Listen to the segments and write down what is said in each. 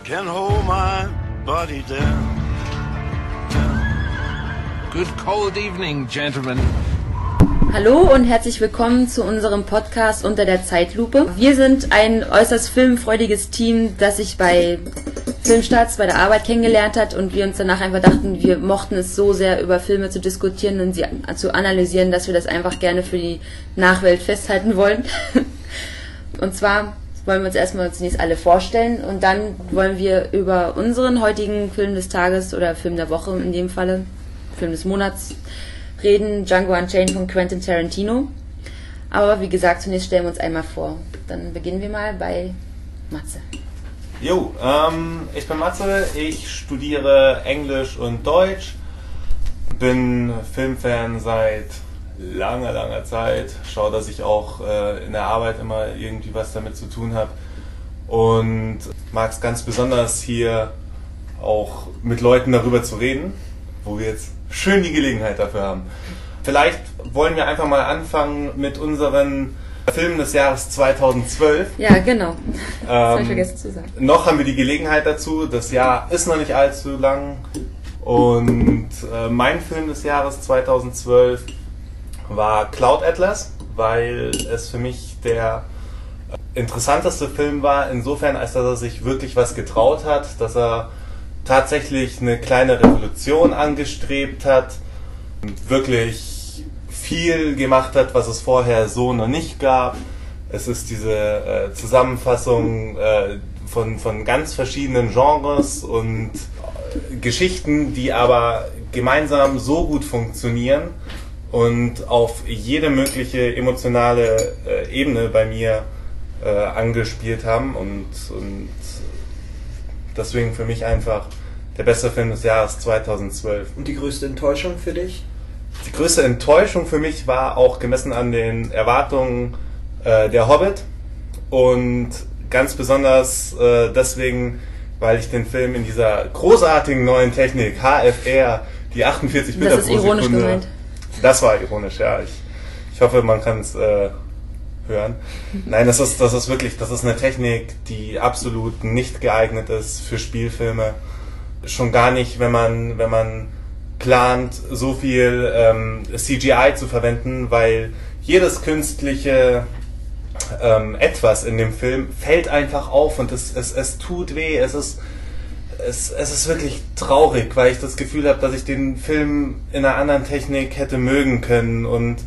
can hold my body down. Good cold evening, gentlemen. Hallo und herzlich willkommen zu unserem Podcast Unter der Zeitlupe. Wir sind ein äußerst filmfreudiges Team, das sich bei Filmstarts bei der Arbeit kennengelernt hat und wir uns danach einfach dachten, wir mochten es so sehr, über Filme zu diskutieren und sie zu analysieren, dass wir das einfach gerne für die Nachwelt festhalten wollen. Und zwar wollen wir uns erstmal zunächst alle vorstellen und dann wollen wir über unseren heutigen Film des Tages oder Film der Woche in dem Falle, Film des Monats, reden, Django Unchained von Quentin Tarantino. Aber wie gesagt, zunächst stellen wir uns einmal vor. Dann beginnen wir mal bei Matze. Jo, ich bin Matze, ich studiere Englisch und Deutsch, bin Filmfan seit langer Zeit, schaue, dass ich auch in der Arbeit immer irgendwie was damit zu tun habe und mag es ganz besonders hier auch mit Leuten darüber zu reden, wo wir jetzt schön die Gelegenheit dafür haben. Vielleicht wollen wir einfach mal anfangen mit unseren Filmen des Jahres 2012. Ja, genau. Das habe ich vergessen zu sagen. Noch haben wir die Gelegenheit dazu. Das Jahr ist noch nicht allzu lang. Und mein Film des Jahres 2012 war Cloud Atlas, weil es für mich der interessanteste Film war, insofern, als dass er sich wirklich was getraut hat, dass er tatsächlich eine kleine Revolution angestrebt hat und wirklich viel gemacht hat, was es vorher so noch nicht gab. Es ist diese Zusammenfassung von ganz verschiedenen Genres und Geschichten, die aber gemeinsam so gut funktionieren und auf jede mögliche emotionale Ebene bei mir angespielt haben und deswegen für mich einfach der beste Film des Jahres 2012. Und die größte Enttäuschung für dich? Die größte Enttäuschung für mich war auch gemessen an den Erwartungen der Hobbit und ganz besonders deswegen, weil ich den Film in dieser großartigen neuen Technik HFR, die 48 Bilder pro Sekunde... Das ist ironisch gemeint. Das war ironisch, ja. Ich hoffe, man kann es hören. Nein, das ist wirklich, das ist eine Technik, die absolut nicht geeignet ist für Spielfilme. Schon gar nicht, wenn man plant, so viel CGI zu verwenden, weil jedes künstliche etwas in dem Film fällt einfach auf und es tut weh. Es ist wirklich traurig, weil ich das Gefühl habe, dass ich den Film in einer anderen Technik hätte mögen können und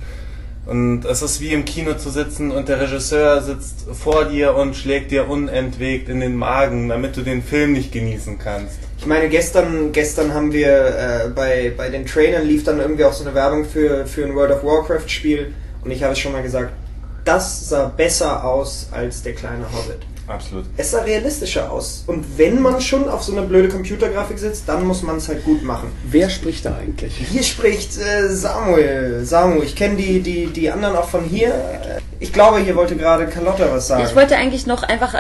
es ist wie im Kino zu sitzen und der Regisseur sitzt vor dir und schlägt dir unentwegt in den Magen, damit du den Film nicht genießen kannst. Ich meine, gestern haben wir bei den Trailern lief dann irgendwie auch so eine Werbung für ein World of Warcraft Spiel und ich habe es schon mal gesagt, das sah besser aus als der kleine Hobbit. Absolut. Es sah realistischer aus. Und wenn man schon auf so eine blöde Computergrafik sitzt, dann muss man es halt gut machen. Wer spricht da eigentlich? Hier spricht Samuel. Ich kenne die anderen auch von hier. Ich glaube, hier wollte gerade Carlotta was sagen. Ich wollte eigentlich noch einfach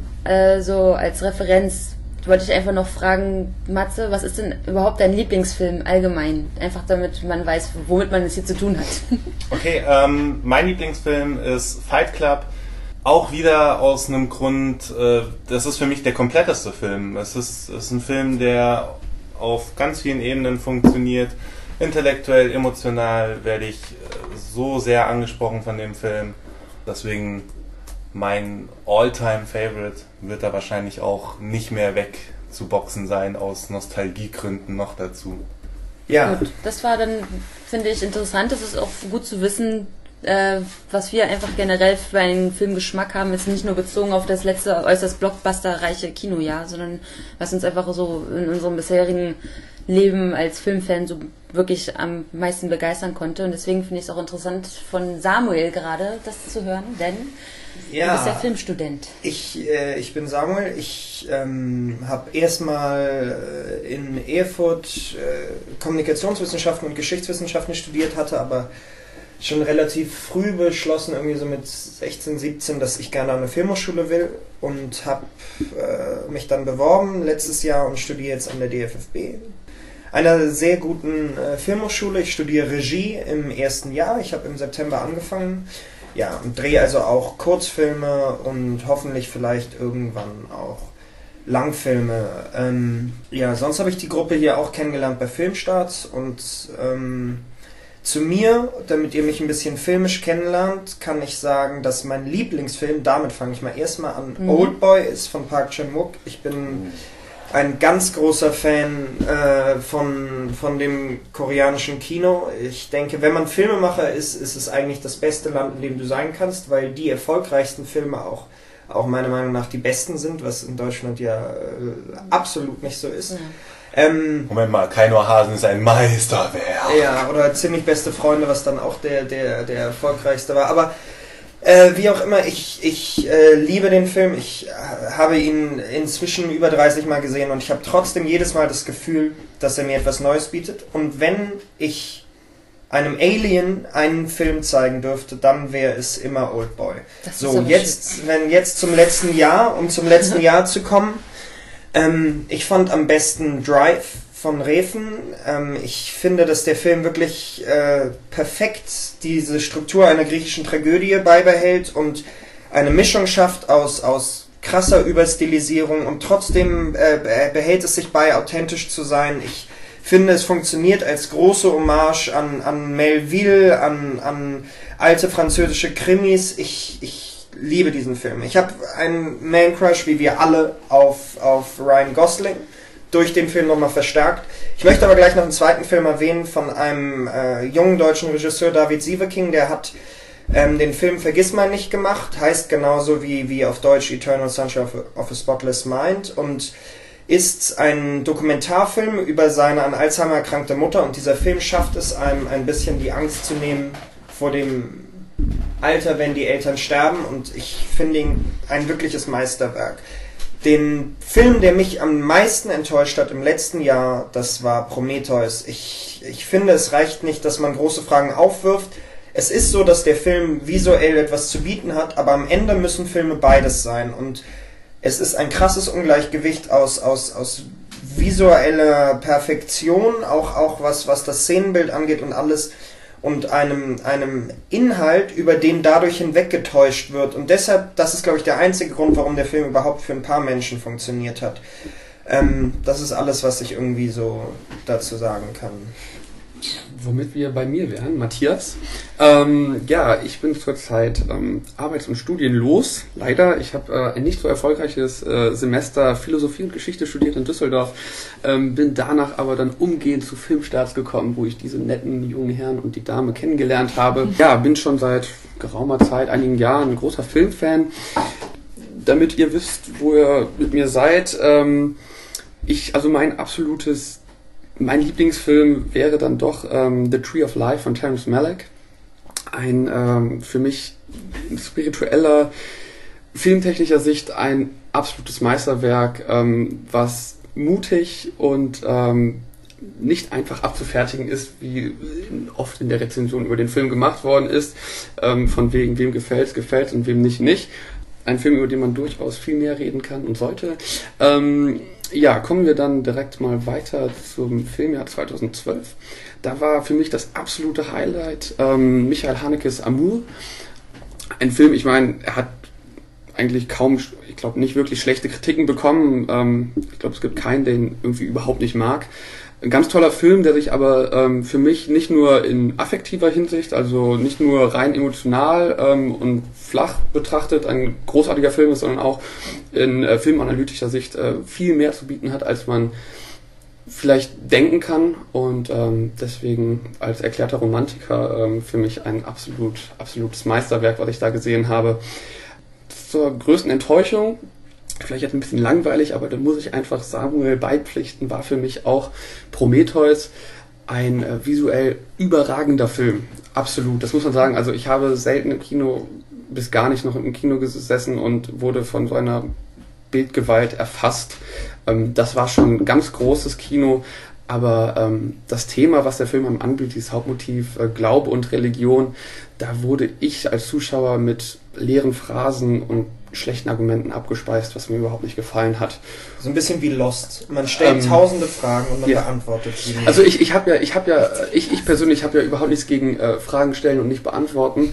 so als Referenz, wollte ich einfach noch fragen, Matze, was ist denn überhaupt dein Lieblingsfilm allgemein? Einfach damit man weiß, womit man es hier zu tun hat. Okay, mein Lieblingsfilm ist Fight Club. Auch wieder aus einem Grund, das ist für mich der kompletteste Film. Es ist ein Film, der auf ganz vielen Ebenen funktioniert. Intellektuell, emotional werde ich so sehr angesprochen von dem Film. Deswegen mein All-Time-Favorite wird da wahrscheinlich auch nicht mehr wegzuboxen sein, aus Nostalgiegründen noch dazu. Ja. Gut, das war dann, finde ich, interessant. Das ist auch gut zu wissen, was wir einfach generell für einen Filmgeschmack haben, ist nicht nur bezogen auf das letzte äußerst blockbusterreiche Kinojahr, sondern was uns einfach so in unserem bisherigen Leben als Filmfan so wirklich am meisten begeistern konnte. Und deswegen finde ich es auch interessant von Samuel gerade das zu hören, denn du bist ja Filmstudent. Ich bin Samuel. Ich habe erstmal in Erfurt Kommunikationswissenschaften und Geschichtswissenschaften studiert, hatte aber schon relativ früh beschlossen, irgendwie so mit 16, 17, dass ich gerne an eine Filmhochschule will und habe mich dann beworben letztes Jahr und studiere jetzt an der DFFB. Einer sehr guten Filmhochschule. Ich studiere Regie im ersten Jahr. Ich habe im September angefangen. Ja, und drehe also auch Kurzfilme und hoffentlich vielleicht irgendwann auch Langfilme. Ja, sonst habe ich die Gruppe hier auch kennengelernt bei Filmstarts und zu mir, damit ihr mich ein bisschen filmisch kennenlernt, kann ich sagen, dass mein Lieblingsfilm, damit fange ich mal erstmal an, Oldboy ist von Park Chan-wook. Ich bin ein ganz großer Fan von dem koreanischen Kino. Ich denke, wenn man Filmemacher ist es eigentlich das beste Land, in dem du sein kannst, weil die erfolgreichsten Filme auch meiner Meinung nach die besten sind, was in Deutschland ja absolut nicht so ist. Moment mal, Kaino Hasen ist ein Meisterwerk. Ja, oder Ziemlich beste Freunde, was dann auch der erfolgreichste war. Aber wie auch immer, ich liebe den Film. Ich habe ihn inzwischen über 30 Mal gesehen und ich habe trotzdem jedes Mal das Gefühl, dass er mir etwas Neues bietet. Und wenn ich einem Alien einen Film zeigen dürfte, dann wäre es immer Oldboy. So, jetzt zum letzten Jahr, um zum letzten Jahr zu kommen. Ich fand am besten Drive von Refn. Ich finde, dass der Film wirklich perfekt diese Struktur einer griechischen Tragödie beibehält und eine Mischung schafft aus krasser Überstilisierung und trotzdem behält es sich bei, authentisch zu sein. Ich finde, es funktioniert als große Hommage an Melville, an alte französische Krimis. Ich liebe diesen Film. Ich habe einen Man-Crush, wie wir alle, auf Ryan Gosling, durch den Film nochmal verstärkt. Ich möchte aber gleich noch einen zweiten Film erwähnen von einem jungen deutschen Regisseur, David Sieveking, der hat den Film Vergissmeinnicht gemacht, heißt genauso wie auf Deutsch Eternal Sunshine of a Spotless Mind und ist ein Dokumentarfilm über seine an Alzheimer erkrankte Mutter und dieser Film schafft es einem ein bisschen die Angst zu nehmen vor dem Alter, wenn die Eltern sterben und ich finde ihn ein wirkliches Meisterwerk. Den Film, der mich am meisten enttäuscht hat im letzten Jahr, das war Prometheus. Ich finde, es reicht nicht, dass man große Fragen aufwirft. Es ist so, dass der Film visuell etwas zu bieten hat, aber am Ende müssen Filme beides sein und es ist ein krasses Ungleichgewicht aus visueller Perfektion, auch was das Szenenbild angeht und alles und einem Inhalt, über den dadurch hinweggetäuscht wird. Und deshalb, das ist, glaube ich, der einzige Grund, warum der Film überhaupt für ein paar Menschen funktioniert hat. Das ist alles, was ich irgendwie so dazu sagen kann. Womit wir bei mir wären, Matthias. Ja, ich bin zurzeit arbeits- und studienlos. Leider, ich habe ein nicht so erfolgreiches Semester Philosophie und Geschichte studiert in Düsseldorf. Bin danach aber dann umgehend zu Filmstarts gekommen, wo ich diese netten jungen Herren und die Dame kennengelernt habe. Ja, bin schon seit geraumer Zeit, einigen Jahren, ein großer Filmfan. Damit ihr wisst, wo ihr mit mir seid, mein Lieblingsfilm wäre dann doch The Tree of Life von Terrence Malick. Ein für mich spiritueller, filmtechnischer Sicht ein absolutes Meisterwerk, was mutig und nicht einfach abzufertigen ist, wie oft in der Rezension über den Film gemacht worden ist, von wegen wem gefällt und wem nicht. Ein Film, über den man durchaus viel mehr reden kann und sollte. Ja, kommen wir dann direkt mal weiter zum Filmjahr 2012. Da war für mich das absolute Highlight Michael Hanekes Amour. Ein Film, ich meine, er hat eigentlich kaum, ich glaube, nicht wirklich schlechte Kritiken bekommen. Ich glaube, es gibt keinen, der ihn irgendwie überhaupt nicht mag. Ein ganz toller Film, der sich aber für mich nicht nur in affektiver Hinsicht, also nicht nur rein emotional und flach betrachtet ein großartiger Film ist, sondern auch in filmanalytischer Sicht viel mehr zu bieten hat, als man vielleicht denken kann. Und deswegen als erklärter Romantiker für mich ein absolutes Meisterwerk, was ich da gesehen habe. Zur größten Enttäuschung, vielleicht jetzt ein bisschen langweilig, aber da muss ich einfach Samuel beipflichten, war für mich auch Prometheus ein visuell überragender Film. Absolut, das muss man sagen. Also ich habe selten im Kino, bis gar nicht noch im Kino gesessen und wurde von so einer Bildgewalt erfasst. Das war schon ein ganz großes Kino, aber das Thema, was der Film am anbietet, dieses Hauptmotiv Glaube und Religion, da wurde ich als Zuschauer mit leeren Phrasen und schlechten Argumenten abgespeist, was mir überhaupt nicht gefallen hat. So ein bisschen wie Lost. Man stellt tausende Fragen und man beantwortet sie. Also ich persönlich habe ja überhaupt nichts gegen Fragen stellen und nicht beantworten.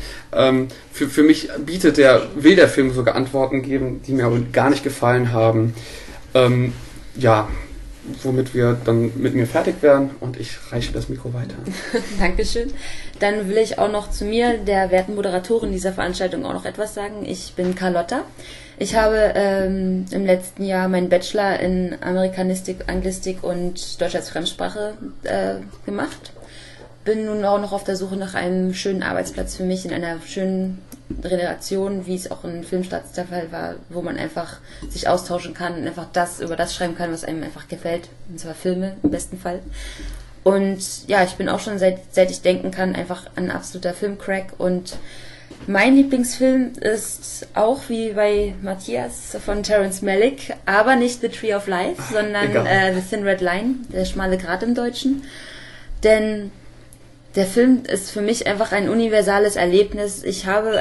Für mich will der Film sogar Antworten geben, die mir aber gar nicht gefallen haben. Ja, womit wir dann mit mir fertig wären und ich reiche das Mikro weiter. Dankeschön. Dann will ich auch noch zu mir, der werten Moderatorin dieser Veranstaltung, auch noch etwas sagen. Ich bin Carlotta. Ich habe im letzten Jahr meinen Bachelor in Amerikanistik, Anglistik und Deutsch als Fremdsprache gemacht. Bin nun auch noch auf der Suche nach einem schönen Arbeitsplatz für mich in einer schönen Relation, wie es auch in Filmstarts der Fall war, wo man einfach sich austauschen kann und einfach über das schreiben kann, was einem einfach gefällt, und zwar Filme im besten Fall. Und ja, ich bin auch schon seit ich denken kann einfach ein absoluter Filmcrack und mein Lieblingsfilm ist auch wie bei Matthias von Terrence Malick, aber nicht The Tree of Life, sondern The Thin Red Line, der schmale Grat im Deutschen, denn der Film ist für mich einfach ein universales Erlebnis. Es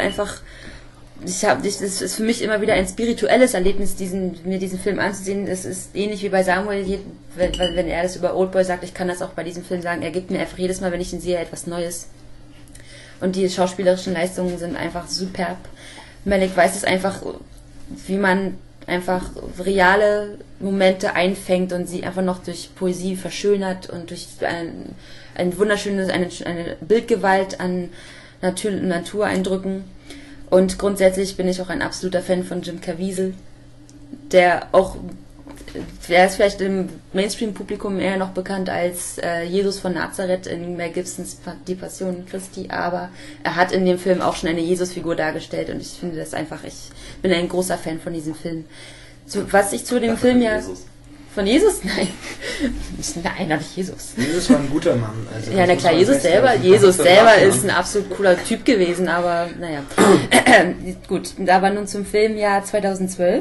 ist für mich immer wieder ein spirituelles Erlebnis, mir diesen Film anzusehen. Es ist ähnlich wie bei Samuel, wenn er das über Oldboy sagt, ich kann das auch bei diesem Film sagen, er gibt mir einfach jedes Mal, wenn ich ihn sehe, etwas Neues. Und die schauspielerischen Leistungen sind einfach superb. Malick weiß es einfach, wie man einfach reale Momente einfängt und sie einfach noch durch Poesie verschönert und durch eine Bildgewalt an Natureindrücken. Und grundsätzlich bin ich auch ein absoluter Fan von Jim Caviezel, der ist vielleicht im Mainstream-Publikum eher noch bekannt als Jesus von Nazareth in Mel Gibsons Die Passion Christi, aber er hat in dem Film auch schon eine Jesus-Figur dargestellt und ich finde das einfach, ich bin ein großer Fan von diesem Film. Was ich zu dem Film ja... Jesus. Von Jesus? Nein. Nein, doch nicht Jesus. Jesus war ein guter Mann. Also ja, na klar, Jesus selber ist ein absolut cooler Typ gewesen, aber naja. Gut, aber nun zum Filmjahr 2012.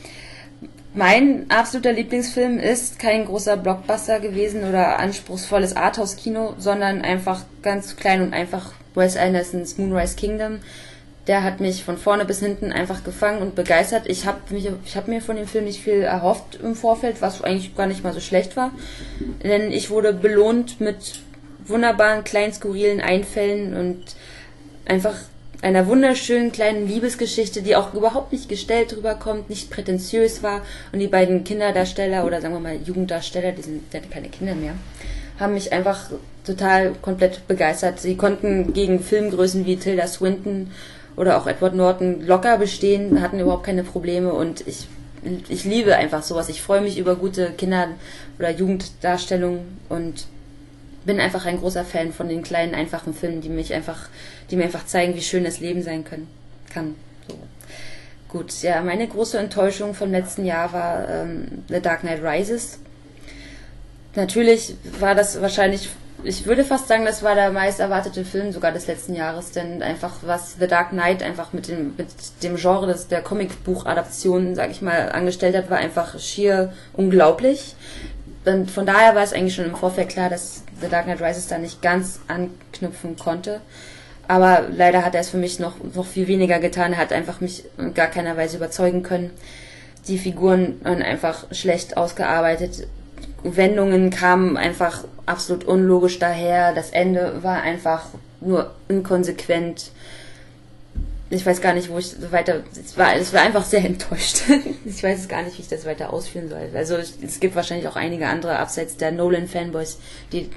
Mein absoluter Lieblingsfilm ist kein großer Blockbuster gewesen oder anspruchsvolles Arthouse-Kino, sondern einfach ganz klein und einfach Wes Andersons Moonrise Kingdom. Der hat mich von vorne bis hinten einfach gefangen und begeistert. Ich hab mir von dem Film nicht viel erhofft im Vorfeld, was eigentlich gar nicht mal so schlecht war. Denn ich wurde belohnt mit wunderbaren, kleinen, skurrilen Einfällen und einfach einer wunderschönen kleinen Liebesgeschichte, die auch überhaupt nicht gestellt rüberkommt, nicht prätentiös war. Und die beiden Kinderdarsteller oder sagen wir mal Jugenddarsteller, die sind ja keine Kinder mehr, haben mich einfach total komplett begeistert. Sie konnten gegen Filmgrößen wie Tilda Swinton oder auch Edward Norton locker bestehen, hatten überhaupt keine Probleme und ich liebe einfach sowas. Ich freue mich über gute Kinder- oder Jugenddarstellungen und bin einfach ein großer Fan von den kleinen, einfachen Filmen, die mir einfach zeigen, wie schön das Leben sein kann. So. Gut, ja, meine große Enttäuschung vom letzten Jahr war The Dark Knight Rises. Natürlich war das wahrscheinlich, ich würde fast sagen, das war der meist erwartete Film sogar des letzten Jahres, denn einfach was The Dark Knight einfach mit dem Genre der Comicbuch-Adaption, sag ich mal, angestellt hat, war einfach schier unglaublich. Und von daher war es eigentlich schon im Vorfeld klar, dass The Dark Knight Rises da nicht ganz anknüpfen konnte. Aber leider hat er es für mich noch viel weniger getan. Er hat einfach mich in gar keiner Weise überzeugen können. Die Figuren waren einfach schlecht ausgearbeitet. Wendungen kamen einfach absolut unlogisch daher. Das Ende war einfach nur inkonsequent. Ich weiß gar nicht, wo ich weiter... Es war einfach sehr enttäuscht. Ich weiß es gar nicht, wie ich das weiter ausführen soll. Also es gibt wahrscheinlich auch einige andere abseits der Nolan-Fanboys, die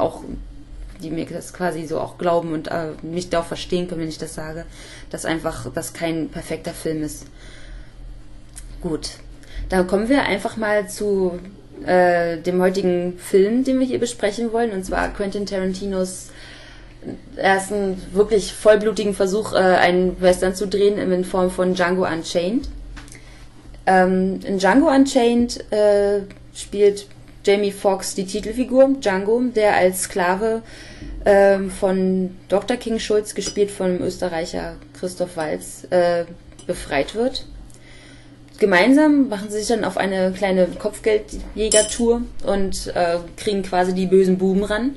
mir das quasi so auch glauben und mich da auch verstehen können, wenn ich das sage, dass einfach das kein perfekter Film ist. Gut, dann kommen wir einfach mal zu dem heutigen Film, den wir hier besprechen wollen, und zwar Quentin Tarantinos ersten wirklich vollblutigen Versuch, einen Western zu drehen in Form von Django Unchained. In Django Unchained spielt Jamie Foxx die Titelfigur, Django, der als Sklave von Dr. King Schulz, gespielt von dem Österreicher Christoph Waltz, befreit wird. Gemeinsam machen sie sich dann auf eine kleine Kopfgeldjägertour und kriegen quasi die bösen Buben ran.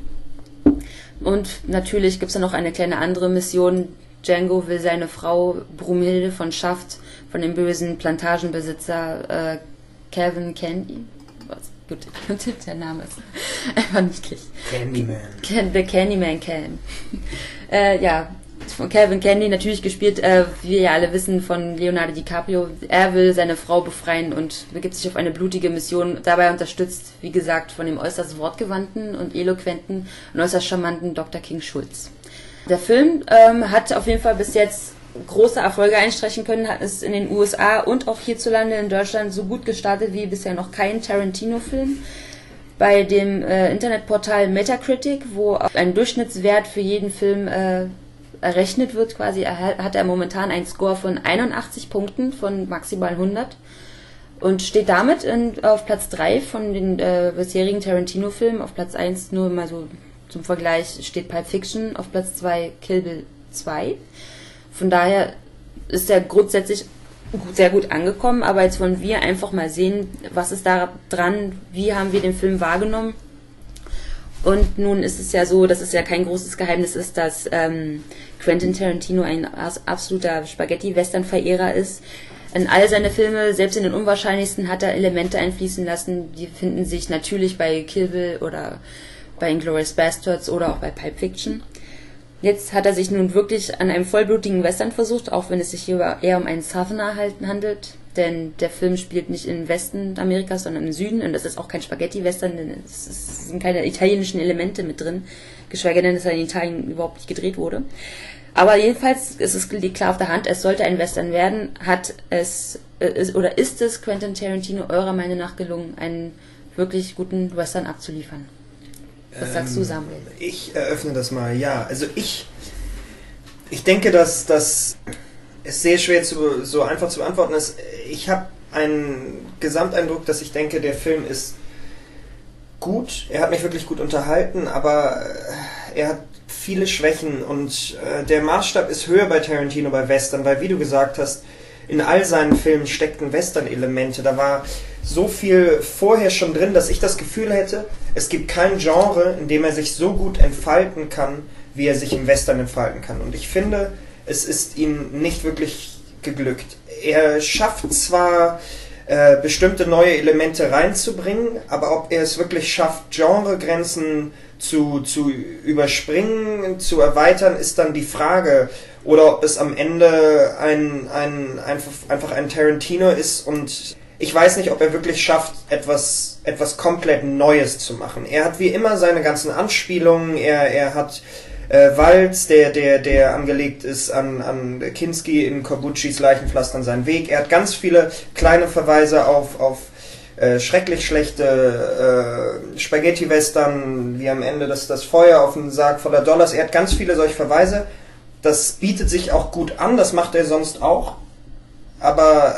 Und natürlich gibt es dann noch eine kleine andere Mission. Django will seine Frau Brumhilde von Schaft von dem bösen Plantagenbesitzer Calvin Candy. Gut, der Name ist einfach niedlich. Candyman. The Candyman Cam. Ja, Calvin Candy, natürlich gespielt, wie wir ja alle wissen, von Leonardo DiCaprio. Er will seine Frau befreien und begibt sich auf eine blutige Mission, dabei unterstützt, wie gesagt, von dem äußerst wortgewandten und eloquenten und äußerst charmanten Dr. King Schulz. Der Film hat auf jeden Fall bis jetzt große Erfolge einstreichen können, hat es in den USA und auch hierzulande in Deutschland so gut gestartet wie bisher noch kein Tarantino-Film. Bei dem Internetportal Metacritic, wo ein Durchschnittswert für jeden Film errechnet wird, quasi hat er momentan einen Score von 81 Punkten von maximal 100 und steht damit auf Platz 3 von den bisherigen Tarantino-Filmen. Auf Platz 1, nur mal so zum Vergleich, steht Pulp Fiction, auf Platz 2 Kill Bill 2. Von daher ist er grundsätzlich sehr gut angekommen, aber jetzt wollen wir einfach mal sehen, was ist da dran, wie haben wir den Film wahrgenommen. Und nun ist es ja so, dass es ja kein großes Geheimnis ist, dass Quentin Tarantino ein absoluter Spaghetti-Western-Verehrer ist. In all seine Filme, selbst in den unwahrscheinlichsten, hat er Elemente einfließen lassen, die finden sich natürlich bei Kill Bill oder bei Inglourious Basterds oder auch bei Pulp Fiction. Jetzt hat er sich nun wirklich an einem vollblutigen Western versucht, auch wenn es sich hier eher um einen Southerner handelt, denn der Film spielt nicht im Westen Amerikas, sondern im Süden, und das ist auch kein Spaghetti-Western, denn es sind keine italienischen Elemente mit drin, geschweige denn, dass er in Italien überhaupt nicht gedreht wurde. Aber jedenfalls liegt klar auf der Hand, es sollte ein Western werden. Ist es Quentin Tarantino eurer Meinung nach gelungen, einen wirklich guten Western abzuliefern? Was sagst du, Samuel? Ich eröffne das mal, ja. Also ich denke, dass es sehr schwer so einfach zu beantworten ist. Ich habe einen Gesamteindruck, dass ich denke, der Film ist gut. Er hat mich wirklich gut unterhalten, aber er hat viele Schwächen und der Maßstab ist höher bei Tarantino, bei Western, weil, wie du gesagt hast, in all seinen Filmen steckten Western-Elemente. Da war so viel vorher schon drin, dass ich das Gefühl hätte, es gibt kein Genre, in dem er sich so gut entfalten kann, wie er sich im Western entfalten kann. Und ich finde, es ist ihm nicht wirklich geglückt. Er schafft zwar bestimmte neue Elemente reinzubringen, aber ob er es wirklich schafft, Genregrenzen zu überspringen, zu erweitern, ist dann die Frage. Oder ob es am Ende einfach ein Tarantino ist und ich weiß nicht, ob er wirklich schafft, etwas komplett Neues zu machen. Er hat wie immer seine ganzen Anspielungen, er hat Waltz, der angelegt ist an Kinski in Corbuccis Leichenpflastern seinen Weg. Er hat ganz viele kleine Verweise auf schrecklich schlechte Spaghetti-Western, wie am Ende das Feuer auf einen Sarg voller Dollars. Er hat ganz viele solche Verweise. Das bietet sich auch gut an, das macht er sonst auch. Aber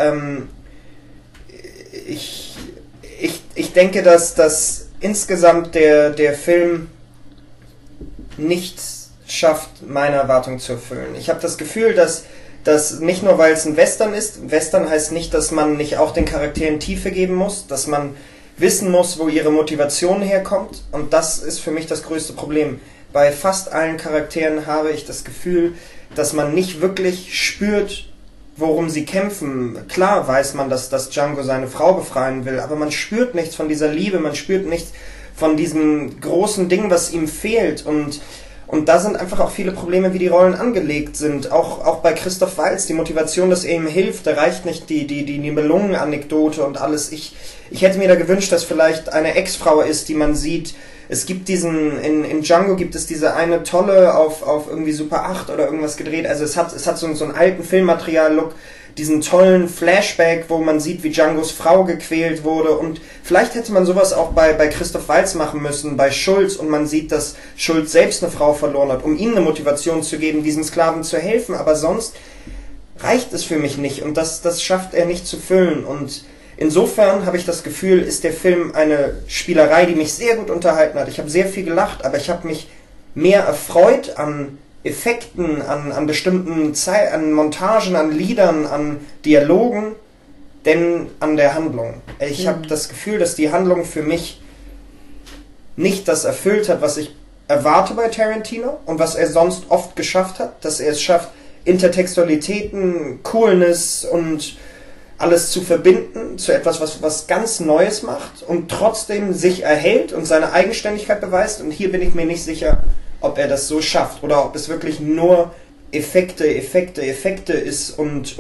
ich denke, dass insgesamt der Film nicht schafft, meine Erwartung zu erfüllen. Ich habe das Gefühl, dass nicht nur, weil es ein Western ist, Western heißt nicht, dass man nicht auch den Charakteren Tiefe geben muss, dass man wissen muss, wo ihre Motivation herkommt, und das ist für mich das größte Problem. Bei fast allen Charakteren habe ich das Gefühl, dass man nicht wirklich spürt, worum sie kämpfen. Klar weiß man, dass Django seine Frau befreien will, aber man spürt nichts von dieser Liebe, man spürt nichts von diesem großen Ding, was ihm fehlt, und da sind einfach auch viele Probleme, wie die Rollen angelegt sind. Auch bei Christoph Waltz, die Motivation, dass er ihm hilft, da reicht nicht die Nibelungen-Anekdote und alles. Ich hätte mir da gewünscht, dass vielleicht eine Ex-Frau ist, die man sieht. Es gibt in Django gibt es diese eine tolle auf irgendwie Super 8 oder irgendwas gedreht. Also es hat so einen alten Filmmaterial-Look, diesen tollen Flashback, wo man sieht, wie Djangos Frau gequält wurde, und vielleicht hätte man sowas auch bei Christoph Waltz machen müssen, bei Schulz, und man sieht, dass Schulz selbst eine Frau verloren hat, um ihm eine Motivation zu geben, diesen Sklaven zu helfen, aber sonst reicht es für mich nicht, und das schafft er nicht zu füllen, und insofern habe ich das Gefühl, ist der Film eine Spielerei, die mich sehr gut unterhalten hat. Ich habe sehr viel gelacht, aber ich habe mich mehr erfreut an Effekten, an bestimmten an Montagen, an Liedern, an Dialogen, denn an der Handlung. Ich habe das Gefühl, dass die Handlung für mich nicht das erfüllt hat, was ich erwarte bei Tarantino und was er sonst oft geschafft hat, dass er es schafft, Intertextualitäten, Coolness und alles zu verbinden zu etwas, was ganz Neues macht und trotzdem sich erhält und seine Eigenständigkeit beweist, und hier bin ich mir nicht sicher, ob er das so schafft oder ob es wirklich nur Effekte ist und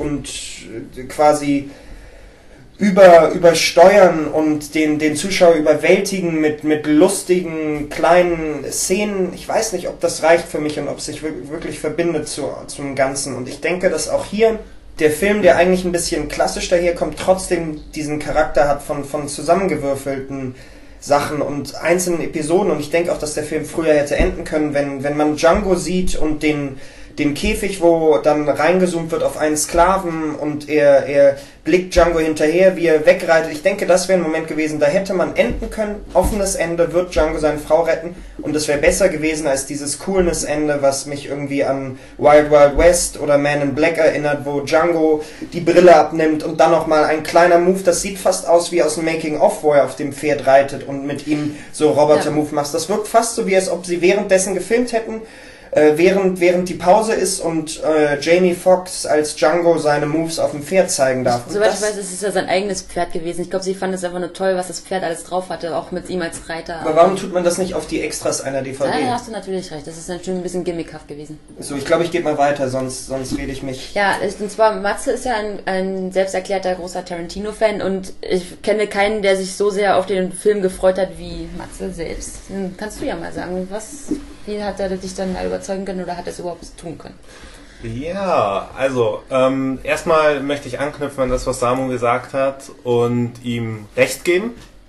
quasi übersteuern und den Zuschauer überwältigen mit lustigen kleinen Szenen. Ich weiß nicht, ob das reicht für mich und ob es sich wirklich verbindet zum Ganzen. Und ich denke, dass auch hier der Film, der eigentlich ein bisschen klassisch daherkommt, trotzdem diesen Charakter hat von zusammengewürfelten Sachen und einzelnen Episoden. Und ich denke auch, dass der Film früher hätte enden können, wenn man Django sieht und den Käfig, wo dann reingezoomt wird auf einen Sklaven und er blickt Django hinterher, wie er wegreitet. Ich denke, das wäre ein Moment gewesen, da hätte man enden können. Offenes Ende, wird Django seine Frau retten, und das wäre besser gewesen als dieses Coolness-Ende, was mich irgendwie an Wild Wild West oder Man in Black erinnert, wo Django die Brille abnimmt und dann nochmal ein kleiner Move, das sieht fast aus wie aus dem Making-of, wo er auf dem Pferd reitet und mit ihm so Roboter-Move macht. Das wirkt fast so, wie als ob sie währenddessen gefilmt hätten, während die Pause ist und Jamie Foxx als Django seine Moves auf dem Pferd zeigen darf. Soweit ich weiß, es ist ja sein eigenes Pferd gewesen. Ich glaube, sie fand es einfach nur toll, was das Pferd alles drauf hatte, auch mit ihm als Reiter. Aber warum tut man das nicht auf die Extras einer DVD? Ja, da hast du natürlich recht. Das ist dann schon ein bisschen gimmickhaft gewesen. So, ich glaube, ich gehe mal weiter, sonst rede ich mich... Ja, und zwar, Matze ist ja ein selbst erklärter großer Tarantino-Fan, und ich kenne keinen, der sich so sehr auf den Film gefreut hat wie Matze selbst. Kannst du ja mal sagen, wie hat er dich dann überzeugen können, oder hat er es überhaupt tun können? Ja, also erstmal möchte ich anknüpfen an das, was Samu gesagt hat, und ihm recht geben.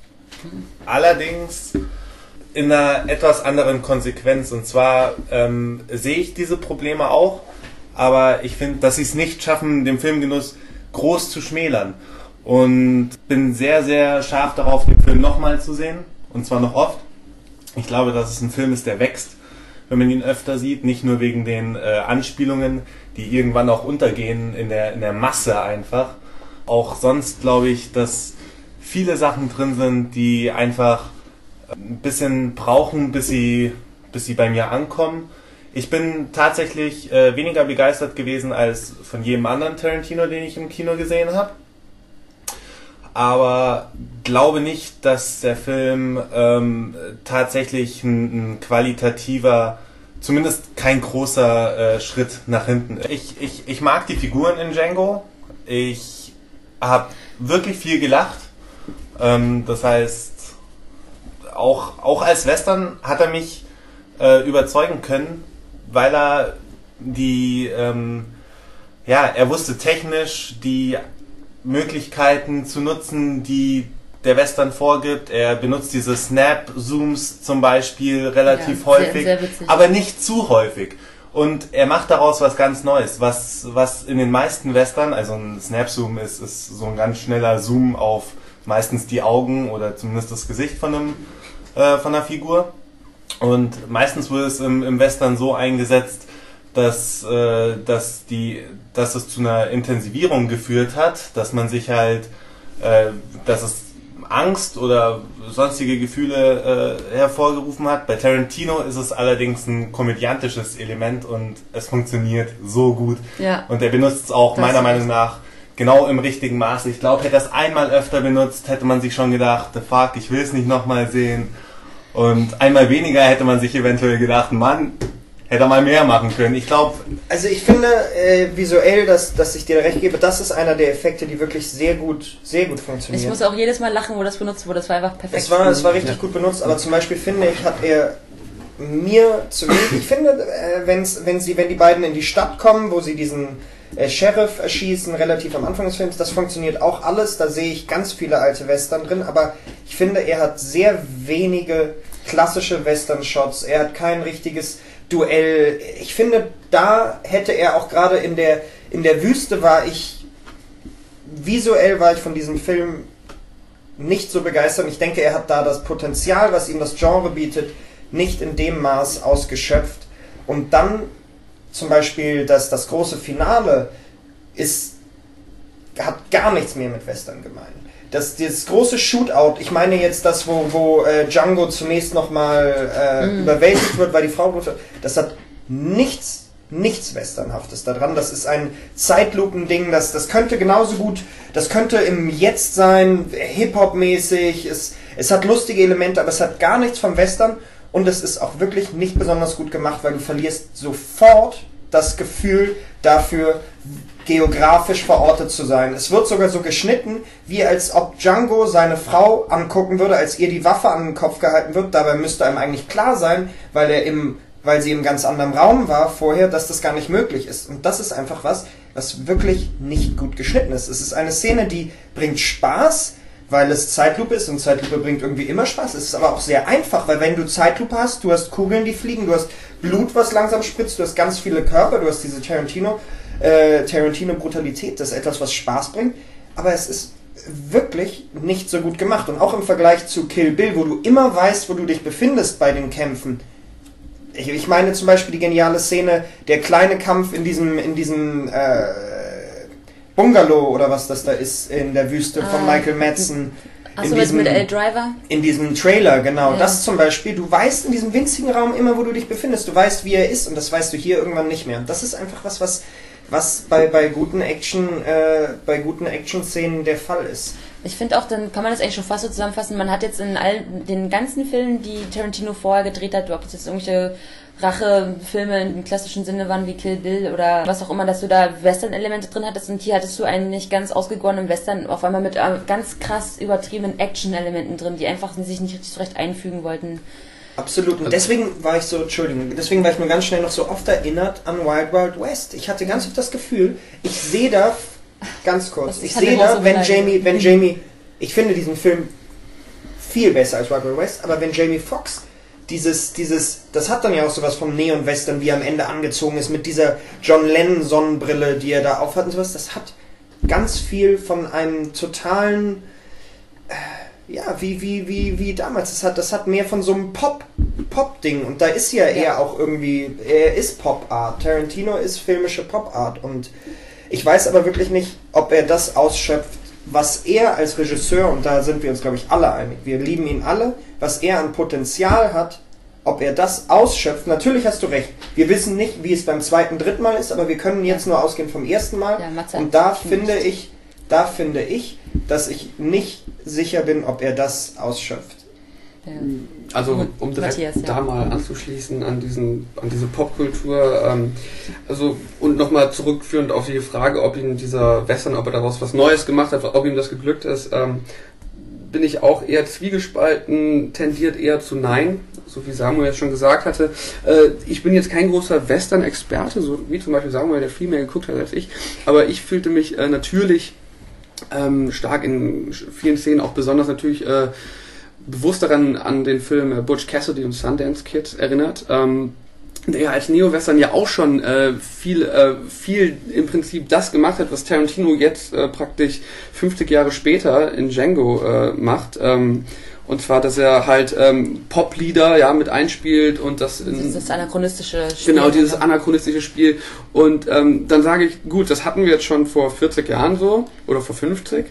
Allerdings in einer etwas anderen Konsequenz. Und zwar sehe ich diese Probleme auch, aber ich finde, dass sie es nicht schaffen, den Filmgenuss groß zu schmälern. Und bin sehr, sehr scharf darauf, den Film nochmal zu sehen. Und zwar noch oft. Ich glaube, dass es ein Film ist, der wächst, wenn man ihn öfter sieht, nicht nur wegen den Anspielungen, die irgendwann auch untergehen in der Masse einfach. Auch sonst glaube ich, dass viele Sachen drin sind, die einfach ein bisschen brauchen, bis sie bei mir ankommen. Ich bin tatsächlich weniger begeistert gewesen als von jedem anderen Tarantino, den ich im Kino gesehen habe. Aber glaube nicht, dass der Film tatsächlich ein qualitativer, zumindest kein großer Schritt nach hinten ist. Ich mag die Figuren in Django. Ich habe wirklich viel gelacht. Das heißt, auch als Western hat er mich überzeugen können, weil er er wusste technisch die Möglichkeiten zu nutzen, die der Western vorgibt. Er benutzt diese Snap-Zooms zum Beispiel relativ häufig, sehr witzig, aber nicht zu häufig. Und er macht daraus was ganz Neues, was in den meisten Western, also ein Snap-Zoom ist so ein ganz schneller Zoom auf meistens die Augen oder zumindest das Gesicht von einer Figur. Und meistens wurde es im Western so eingesetzt, dass es zu einer Intensivierung geführt hat, dass man sich halt, dass es Angst oder sonstige Gefühle hervorgerufen hat. Bei Tarantino ist es allerdings ein komödiantisches Element und es funktioniert so gut. Ja. Und er benutzt es auch meiner Meinung nach genau im richtigen Maße. Ich glaube, hätte er es einmal öfter benutzt, hätte man sich schon gedacht, the fuck, ich will es nicht nochmal sehen. Und einmal weniger hätte man sich eventuell gedacht, Mann, hätte er mal mehr machen können. Ich glaube... Also ich finde visuell, dass ich dir recht gebe, das ist einer der Effekte, die wirklich sehr gut funktionieren. Ich muss auch jedes Mal lachen, wo das benutzt wurde. Das war einfach perfekt. Es war richtig gut benutzt, aber zum Beispiel finde ich, hat er mir zu wenig... Ich finde, wenn die beiden in die Stadt kommen, wo sie diesen Sheriff erschießen, relativ am Anfang des Films, das funktioniert auch alles. Da sehe ich ganz viele alte Western drin, aber ich finde, er hat sehr wenige klassische Western-Shots. Er hat kein richtiges Duell. Ich finde, da hätte er auch gerade in der Wüste visuell war ich von diesem Film nicht so begeistert. Ich denke, er hat da das Potenzial, was ihm das Genre bietet, nicht in dem Maß ausgeschöpft. Und dann zum Beispiel das große Finale hat gar nichts mehr mit Western gemein. Das große Shootout, ich meine jetzt das, wo Django zunächst nochmal überwältigt wird, weil die Frau wird, das hat nichts Westernhaftes daran. Das ist ein Zeitlupending, das könnte genauso gut, das könnte im Jetzt sein, Hip-Hop-mäßig, es hat lustige Elemente, aber es hat gar nichts vom Western und es ist auch wirklich nicht besonders gut gemacht, weil du verlierst sofort das Gefühl dafür, geografisch verortet zu sein. Es wird sogar so geschnitten, wie als ob Django seine Frau angucken würde, als ihr die Waffe an den Kopf gehalten wird. Dabei müsste einem eigentlich klar sein, weil sie im ganz anderen Raum war vorher, dass das gar nicht möglich ist. Und das ist einfach was wirklich nicht gut geschnitten ist. Es ist eine Szene, die bringt Spaß, weil es Zeitlupe ist und Zeitlupe bringt irgendwie immer Spaß. Es ist aber auch sehr einfach, weil wenn du Zeitlupe hast, du hast Kugeln, die fliegen, du hast Blut, was langsam spritzt, du hast ganz viele Körper, du hast diese Tarantino-Brutalität, das ist etwas, was Spaß bringt, aber es ist wirklich nicht so gut gemacht. Und auch im Vergleich zu Kill Bill, wo du immer weißt, wo du dich befindest bei den Kämpfen. Ich meine zum Beispiel die geniale Szene, der kleine Kampf in diesem Bungalow oder was das da ist, in der Wüste von Michael Madsen. Achso, was mit L. Driver? In diesem Trailer, genau. Ja. Das zum Beispiel, du weißt in diesem winzigen Raum immer, wo du dich befindest. Du weißt, wie er ist und das weißt du hier irgendwann nicht mehr. Und das ist einfach was bei guten Action-Szenen der Fall ist. Ich finde auch, dann kann man das eigentlich schon fast so zusammenfassen, man hat jetzt in all den ganzen Filmen, die Tarantino vorher gedreht hat, ob das jetzt irgendwelche Rachefilme im klassischen Sinne waren wie Kill Bill oder was auch immer, dass du da Western-Elemente drin hattest und hier hattest du einen nicht ganz ausgegorenen Western auf einmal mit ganz krass übertriebenen Action-Elementen drin, die einfach sich nicht richtig zurecht einfügen wollten. Absolut. Und deswegen war ich nur ganz schnell noch so oft erinnert an Wild Wild West. Ich hatte ganz oft das Gefühl, ich sehe da, wenn Jamie, ich finde diesen Film viel besser als Wild Wild West, aber wenn Jamie Foxx das hat dann ja auch sowas vom Neon-Western, wie er am Ende angezogen ist, mit dieser John Lennon-Sonnenbrille, die er da aufhat und sowas, das hat ganz viel von einem totalen, wie damals, das hat mehr von so einem Pop-Ding und da ist ja eher auch irgendwie, er ist Pop-Art, Tarantino ist filmische Pop-Art und ich weiß aber wirklich nicht, ob er das ausschöpft, was er als Regisseur, und da sind wir uns, glaube ich, alle einig, wir lieben ihn alle, was er an Potenzial hat, ob er das ausschöpft. Natürlich hast du recht, wir wissen nicht, wie es beim zweiten, dritten Mal ist, aber wir können jetzt nur ausgehen vom ersten Mal. Ja, und da finde ich, dass ich nicht sicher bin, ob er das ausschöpft. Ja. Also um direkt da mal anzuschließen an diese Popkultur, und nochmal zurückführend auf die Frage, ob ihm dieser Western, ob er daraus was Neues gemacht hat, ob ihm das geglückt ist, bin ich auch eher zwiegespalten, tendiert eher zu Nein, so wie Samuel jetzt schon gesagt hatte. Ich bin jetzt kein großer Western-Experte, so wie zum Beispiel Samuel, der viel mehr geguckt hat als ich, aber ich fühlte mich natürlich stark in vielen Szenen, auch besonders natürlich bewusst daran an den Film Butch Cassidy und Sundance Kid erinnert, der als Neo-Western ja auch schon viel im Prinzip das gemacht hat, was Tarantino jetzt praktisch 50 Jahre später in Django macht. Und zwar, dass er halt Pop-Lieder mit einspielt und das anachronistische Spiel. Genau, dieses anachronistische Spiel. Und dann sage ich, gut, das hatten wir jetzt schon vor 40 Jahren so, oder vor 50.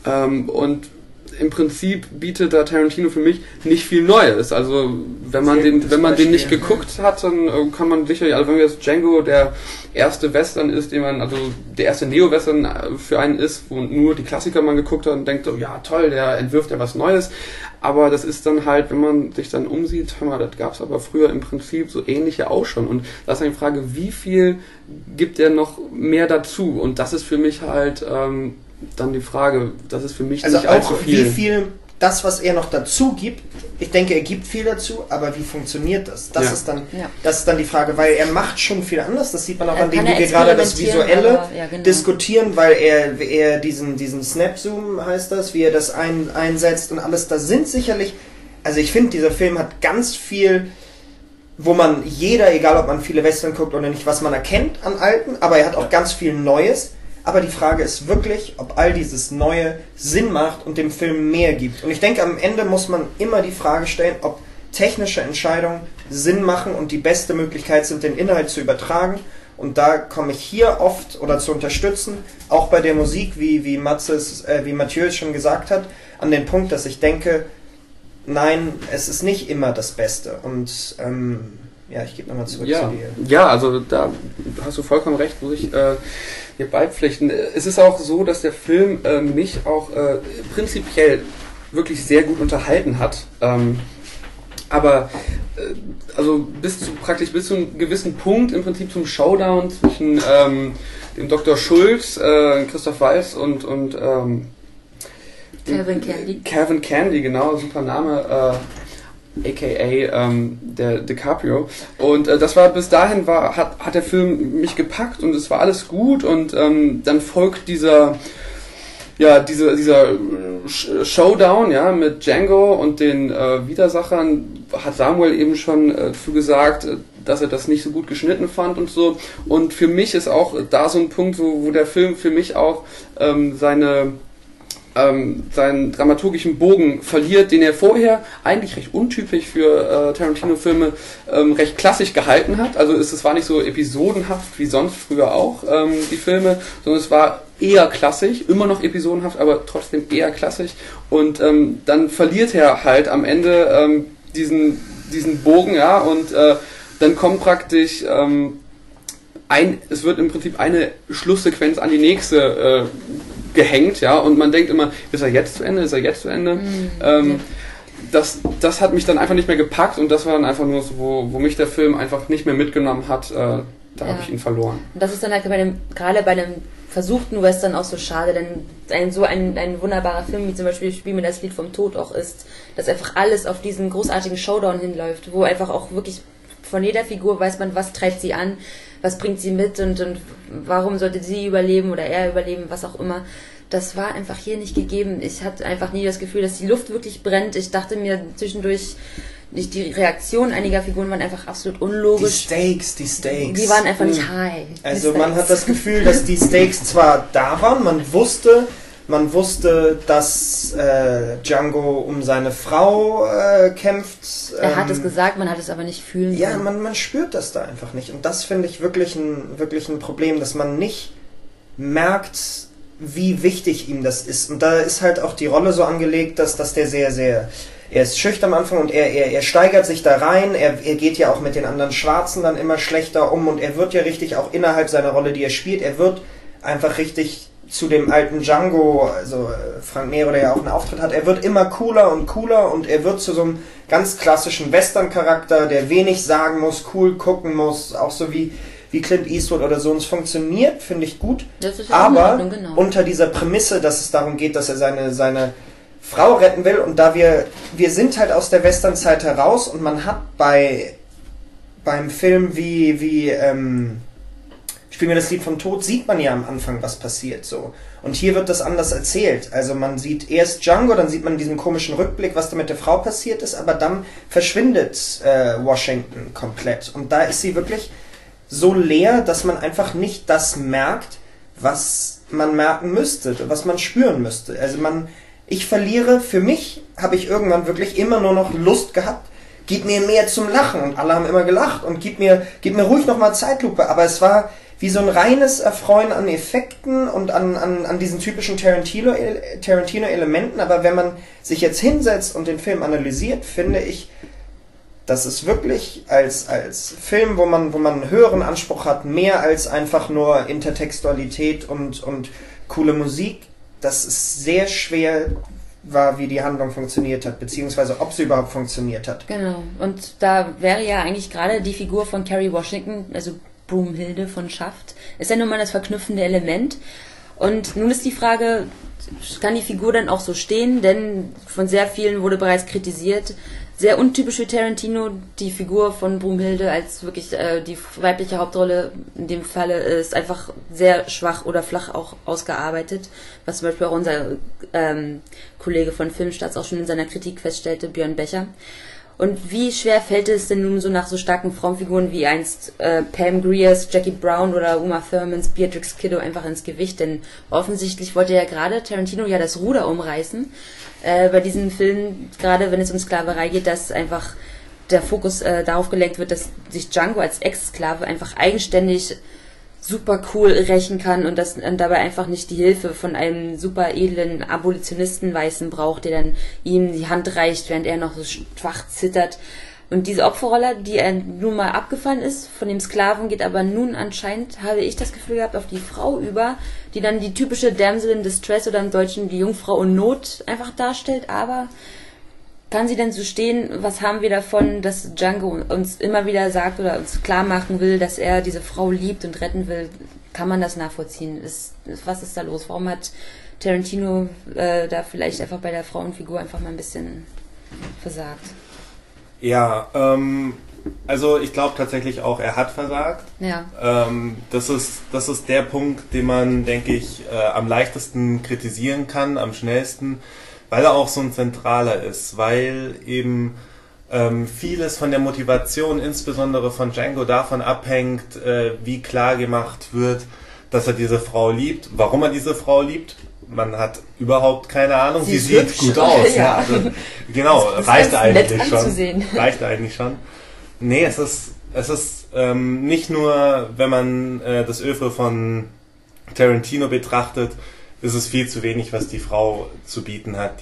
Und im Prinzip bietet da Tarantino für mich nicht viel Neues. Also wenn man den nicht geguckt hat, dann kann man sicherlich, also wenn jetzt Django der erste Western ist, der erste Neo-Western für einen ist, wo nur die Klassiker man geguckt hat und denkt so, ja toll, der entwirft ja was Neues. Aber das ist dann halt, wenn man sich dann umsieht, das gab es aber früher im Prinzip so ähnliche auch schon. Und da ist dann die Frage, wie viel gibt er noch mehr dazu? Und das ist für mich halt dann die Frage, das ist für mich nicht allzu viel. Wie viel das, was er noch dazu gibt, ich denke, er gibt viel dazu, aber wie funktioniert das? Das ist dann die Frage, weil er macht schon viel anders, das sieht man auch an dem, wie wir gerade das Visuelle diskutieren, weil er diesen Snap-Zoom heißt das, wie er das einsetzt und alles, da sind sicherlich, also ich finde, dieser Film hat ganz viel, wo man egal ob man viele Western guckt oder nicht, was man erkennt an alten, aber er hat auch ganz viel Neues. Aber die Frage ist wirklich, ob all dieses Neue Sinn macht und dem Film mehr gibt. Und ich denke, am Ende muss man immer die Frage stellen, ob technische Entscheidungen Sinn machen und die beste Möglichkeit sind, den Inhalt zu übertragen. Und da komme ich hier oft oder zu unterstützen, auch bei der Musik, wie Mathieu schon gesagt hat, an den Punkt, dass ich denke, nein, es ist nicht immer das Beste. Und ich gebe nochmal zurück zu dir. Ja, also da hast du vollkommen recht, muss ich hier beipflichten. Es ist auch so, dass der Film mich auch prinzipiell wirklich sehr gut unterhalten hat. Aber also praktisch bis zu einem gewissen Punkt im Prinzip zum Showdown zwischen dem Dr. Schultz, Christoph Waltz und Kevin Candy, genau, super Name, aka der DiCaprio. Und das war bis dahin hat der Film mich gepackt und es war alles gut und dann folgt dieser Showdown, ja, mit Django und den Widersachern, hat Samuel eben schon zugesagt, dass er das nicht so gut geschnitten fand und so. Und für mich ist auch da so ein Punkt, wo der Film für mich auch seinen dramaturgischen Bogen verliert, den er vorher eigentlich recht untypisch für Tarantino-Filme recht klassisch gehalten hat. Also es war nicht so episodenhaft wie sonst früher auch die Filme, sondern es war eher klassisch, immer noch episodenhaft, aber trotzdem eher klassisch. Und dann verliert er halt am Ende diesen Bogen, ja, und dann kommt praktisch es wird im Prinzip eine Schlusssequenz an die nächste gehängt, ja, und man denkt immer, ist er jetzt zu Ende? Das hat mich dann einfach nicht mehr gepackt und das war dann einfach nur so, wo mich der Film einfach nicht mehr mitgenommen hat, da habe ich ihn verloren. Und das ist dann halt gerade bei einem versuchten Western auch so schade, denn ein wunderbarer Film, wie zum Beispiel Spiel mir das Lied vom Tod auch ist, dass einfach alles auf diesen großartigen Showdown hinläuft, wo einfach auch wirklich von jeder Figur weiß man, was treibt sie an, was bringt sie mit und warum sollte sie überleben oder er überleben, was auch immer. Das war einfach hier nicht gegeben. Ich hatte einfach nie das Gefühl, dass die Luft wirklich brennt. Ich dachte mir zwischendurch, die Reaktionen einiger Figuren waren einfach absolut unlogisch. Die Stakes. Die waren einfach nicht high. Also man hat das Gefühl, dass die Stakes zwar da waren, man wusste, dass Django um seine Frau kämpft. Er hat es gesagt, man hat es aber nicht fühlen ja, können. man spürt das da einfach nicht. Und das finde ich wirklich ein Problem, dass man nicht merkt, wie wichtig ihm das ist. Und da ist halt auch die Rolle so angelegt, dass der er ist schüchtern am Anfang und er steigert sich da rein, er geht ja auch mit den anderen Schwarzen dann immer schlechter um und er wird ja richtig auch innerhalb seiner Rolle, die er spielt, er wird einfach richtig zu dem alten Django, also Frank Nero, der ja auch einen Auftritt hat, er wird immer cooler und er wird zu so einem ganz klassischen Western-Charakter, der wenig sagen muss, cool gucken muss, auch so wie Clint Eastwood oder so. Und es funktioniert, finde ich gut, Das ist ja aber in Ordnung, genau. unter dieser Prämisse, dass es darum geht, dass er seine Frau retten will und da wir sind halt aus der Westernzeit heraus und man hat beim Film wie Spiel mir das Lied vom Tod, sieht man ja am Anfang, was passiert so. Und hier wird das anders erzählt. Also man sieht erst Django, dann sieht man diesen komischen Rückblick, was da mit der Frau passiert ist, aber dann verschwindet Washington komplett. Und da ist sie wirklich so leer, dass man einfach nicht das merkt, was man merken müsste, was man spüren müsste. Also für mich habe ich irgendwann wirklich immer nur noch Lust gehabt, gib mir mehr zum Lachen. Und alle haben immer gelacht und gib mir ruhig nochmal Zeitlupe. Aber es war wie so ein reines Erfreuen an Effekten und an diesen typischen Tarantino-Elementen. Aber wenn man sich jetzt hinsetzt und den Film analysiert, finde ich, dass es wirklich als Film, wo man einen höheren Anspruch hat, mehr als einfach nur Intertextualität und coole Musik, dass es sehr schwer war, wie die Handlung funktioniert hat, beziehungsweise ob sie überhaupt funktioniert hat. Genau. Und da wäre ja eigentlich gerade die Figur von Kerry Washington, also Broomhilde von Shaft, ist ja nun mal das verknüpfende Element. Und nun ist die Frage, kann die Figur dann auch so stehen? Denn von sehr vielen wurde bereits kritisiert, sehr untypisch für Tarantino, die Figur von Broomhilde als wirklich die weibliche Hauptrolle in dem Falle ist einfach sehr schwach oder flach auch ausgearbeitet, was zum Beispiel auch unser Kollege von Filmstarts auch schon in seiner Kritik feststellte, Björn Becher. Und wie schwer fällt es denn nun so nach so starken Frauenfiguren wie einst Pam Griers, Jackie Brown oder Uma Thurmans Beatrix Kiddo einfach ins Gewicht? Denn offensichtlich wollte ja gerade Tarantino ja das Ruder umreißen bei diesen Filmen, gerade wenn es um Sklaverei geht, dass einfach der Fokus darauf gelenkt wird, dass sich Django als Ex-Sklave einfach eigenständig super cool rächen kann und dass dabei einfach nicht die Hilfe von einem super edlen Abolitionisten-Weißen braucht, der dann ihm die Hand reicht, während er noch so schwach zittert. Und diese Opferrolle, die er nun mal abgefallen ist von dem Sklaven, geht aber nun anscheinend, habe ich das Gefühl gehabt, auf die Frau über, die dann die typische Damsel in Distress oder im Deutschen die Jungfrau in Not einfach darstellt, aber kann sie denn so stehen? Was haben wir davon, dass Django uns immer wieder sagt oder uns klar machen will, dass er diese Frau liebt und retten will? Kann man das nachvollziehen? Was ist da los? Warum hat Tarantino da vielleicht einfach bei der Frauenfigur einfach mal ein bisschen versagt? Ja, also ich glaube tatsächlich auch, er hat versagt. Ja. Das ist der Punkt, den man, denke ich, am leichtesten kritisieren kann, am schnellsten, weil er auch so ein zentraler ist, weil eben vieles von der Motivation, insbesondere von Django, davon abhängt, wie klar gemacht wird, dass er diese Frau liebt. Warum er diese Frau liebt, man hat überhaupt keine Ahnung. Sie sieht hübsch. gut aus. Ja. Ja. Also, genau, das reicht ist eigentlich nett schon. anzusehen. Reicht eigentlich schon. Nee, es ist nicht nur, wenn man das Oeuvre von Tarantino betrachtet, ist es viel zu wenig, was die Frau zu bieten hat.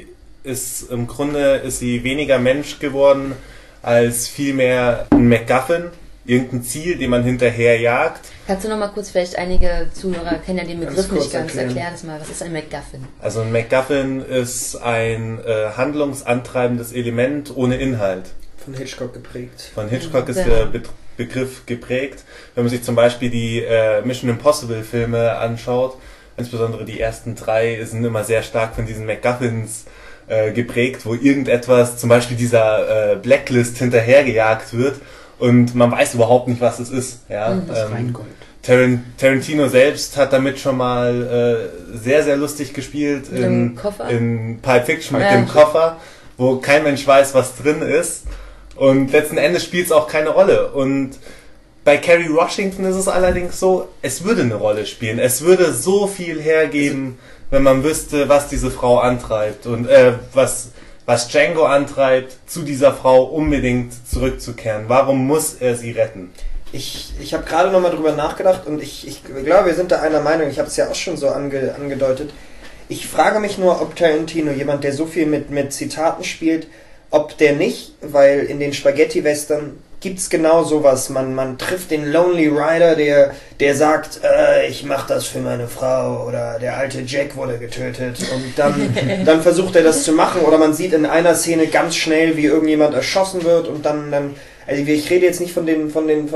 Im Grunde ist sie weniger Mensch geworden als vielmehr ein MacGuffin, irgendein Ziel, dem man hinterherjagt. Kannst du noch mal kurz, vielleicht einige Zuhörer kennen ja den Begriff nicht ganz, erklären. erklär das mal, was ist ein MacGuffin? Also ein MacGuffin ist ein handlungsantreibendes Element ohne Inhalt. Von Hitchcock geprägt. Von Hitchcock ist Ja. der Begriff geprägt. Wenn man sich zum Beispiel die Mission Impossible Filme anschaut, insbesondere die ersten 3 sind immer sehr stark von diesen MacGuffins geprägt, wo irgendetwas, zum Beispiel dieser Blacklist hinterhergejagt wird und man weiß überhaupt nicht, was es ist. Ja? Das Rheingold. Tarantino selbst hat damit schon mal sehr, sehr lustig gespielt Mit dem Koffer? in Pulp Fiction mit Ja. dem Koffer, wo kein Mensch weiß, was drin ist. Und letzten Endes spielt es auch keine Rolle. Und bei Kerry Washington ist es allerdings so, es würde eine Rolle spielen. Es würde so viel hergeben, wenn man wüsste, was diese Frau antreibt und was Django antreibt, zu dieser Frau unbedingt zurückzukehren. Warum muss er sie retten? Ich habe gerade nochmal drüber nachgedacht und ich glaube, wir sind da einer Meinung. Ich habe es ja auch schon so angedeutet. Ich frage mich nur, ob Tarantino, jemand, der so viel mit Zitaten spielt, ob der nicht, weil in den Spaghetti-Western gibt's genau sowas. Man trifft den Lonely Rider, der sagt, ich mach das für meine Frau, oder der alte Jack wurde getötet, und dann versucht er das zu machen, oder man sieht in einer Szene ganz schnell, wie irgendjemand erschossen wird, und dann also ich rede jetzt nicht von den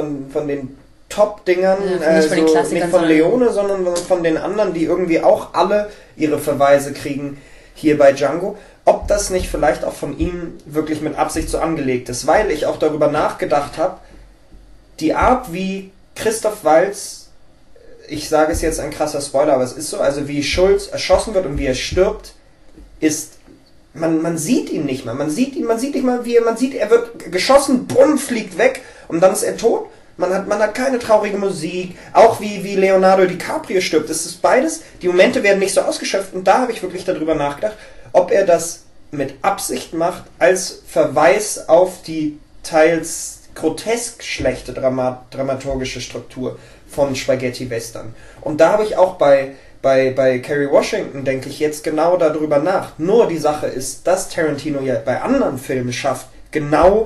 Top-Dingern, Ja, nicht von den Klassikern, nicht von Leone, sondern von den anderen, die irgendwie auch alle ihre Verweise kriegen hier bei Django. Ob das nicht vielleicht auch von ihm wirklich mit Absicht so angelegt ist, weil ich auch darüber nachgedacht habe, die Art, wie Christoph Waltz, ich sage es jetzt ein krasser Spoiler, aber es ist so, also wie Schulz erschossen wird und wie er stirbt, ist, man sieht ihn nicht mehr, man sieht nicht mal, er wird geschossen, bumm, fliegt weg und dann ist er tot. Man hat keine traurige Musik, auch wie Leonardo DiCaprio stirbt. Es ist beides, die Momente werden nicht so ausgeschöpft, und da habe ich wirklich darüber nachgedacht, ob er das mit Absicht macht, als Verweis auf die teils grotesk schlechte dramaturgische Struktur von Spaghetti Western. Und da habe ich auch bei Kerry Washington, denke ich jetzt genau darüber nach. Nur die Sache ist, dass Tarantino ja bei anderen Filmen schafft, genau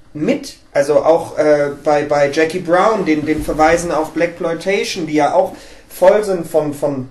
also auch bei Jackie Brown, den Verweisen auf Blaxploitation, die ja auch voll sind von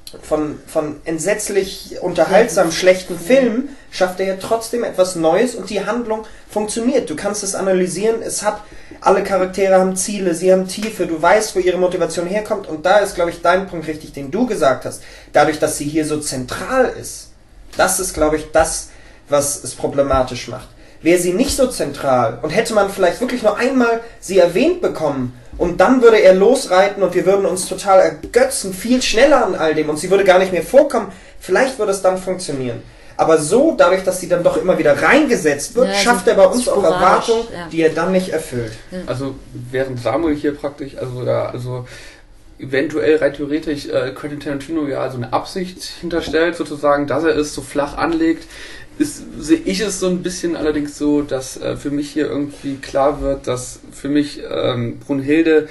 entsetzlich unterhaltsam schlechten Filmen, schafft er ja trotzdem etwas Neues, und die Handlung funktioniert. Du kannst es analysieren, alle Charaktere haben Ziele, sie haben Tiefe, du weißt, wo ihre Motivation herkommt, und da ist, glaube ich, dein Punkt richtig, den du gesagt hast. Dadurch, dass sie hier so zentral ist, das ist, glaube ich, das, was es problematisch macht. Wäre sie nicht so zentral und hätte man vielleicht wirklich nur einmal sie erwähnt bekommen, und dann würde er losreiten und wir würden uns total ergötzen, viel schneller an all dem, und sie würde gar nicht mehr vorkommen, vielleicht würde es dann funktionieren. Aber so, dadurch, dass sie dann doch immer wieder reingesetzt wird, Ja, schafft er bei uns auch sporadisch, Erwartungen, ja. die er dann nicht erfüllt. Also während Samuel hier praktisch, also eventuell rein theoretisch könnte Tarantino ja also eine Absicht hinterstellt, sozusagen, dass er es so flach anlegt, sehe ich es so ein bisschen allerdings so, dass für mich hier irgendwie klar wird, dass für mich Brunhilde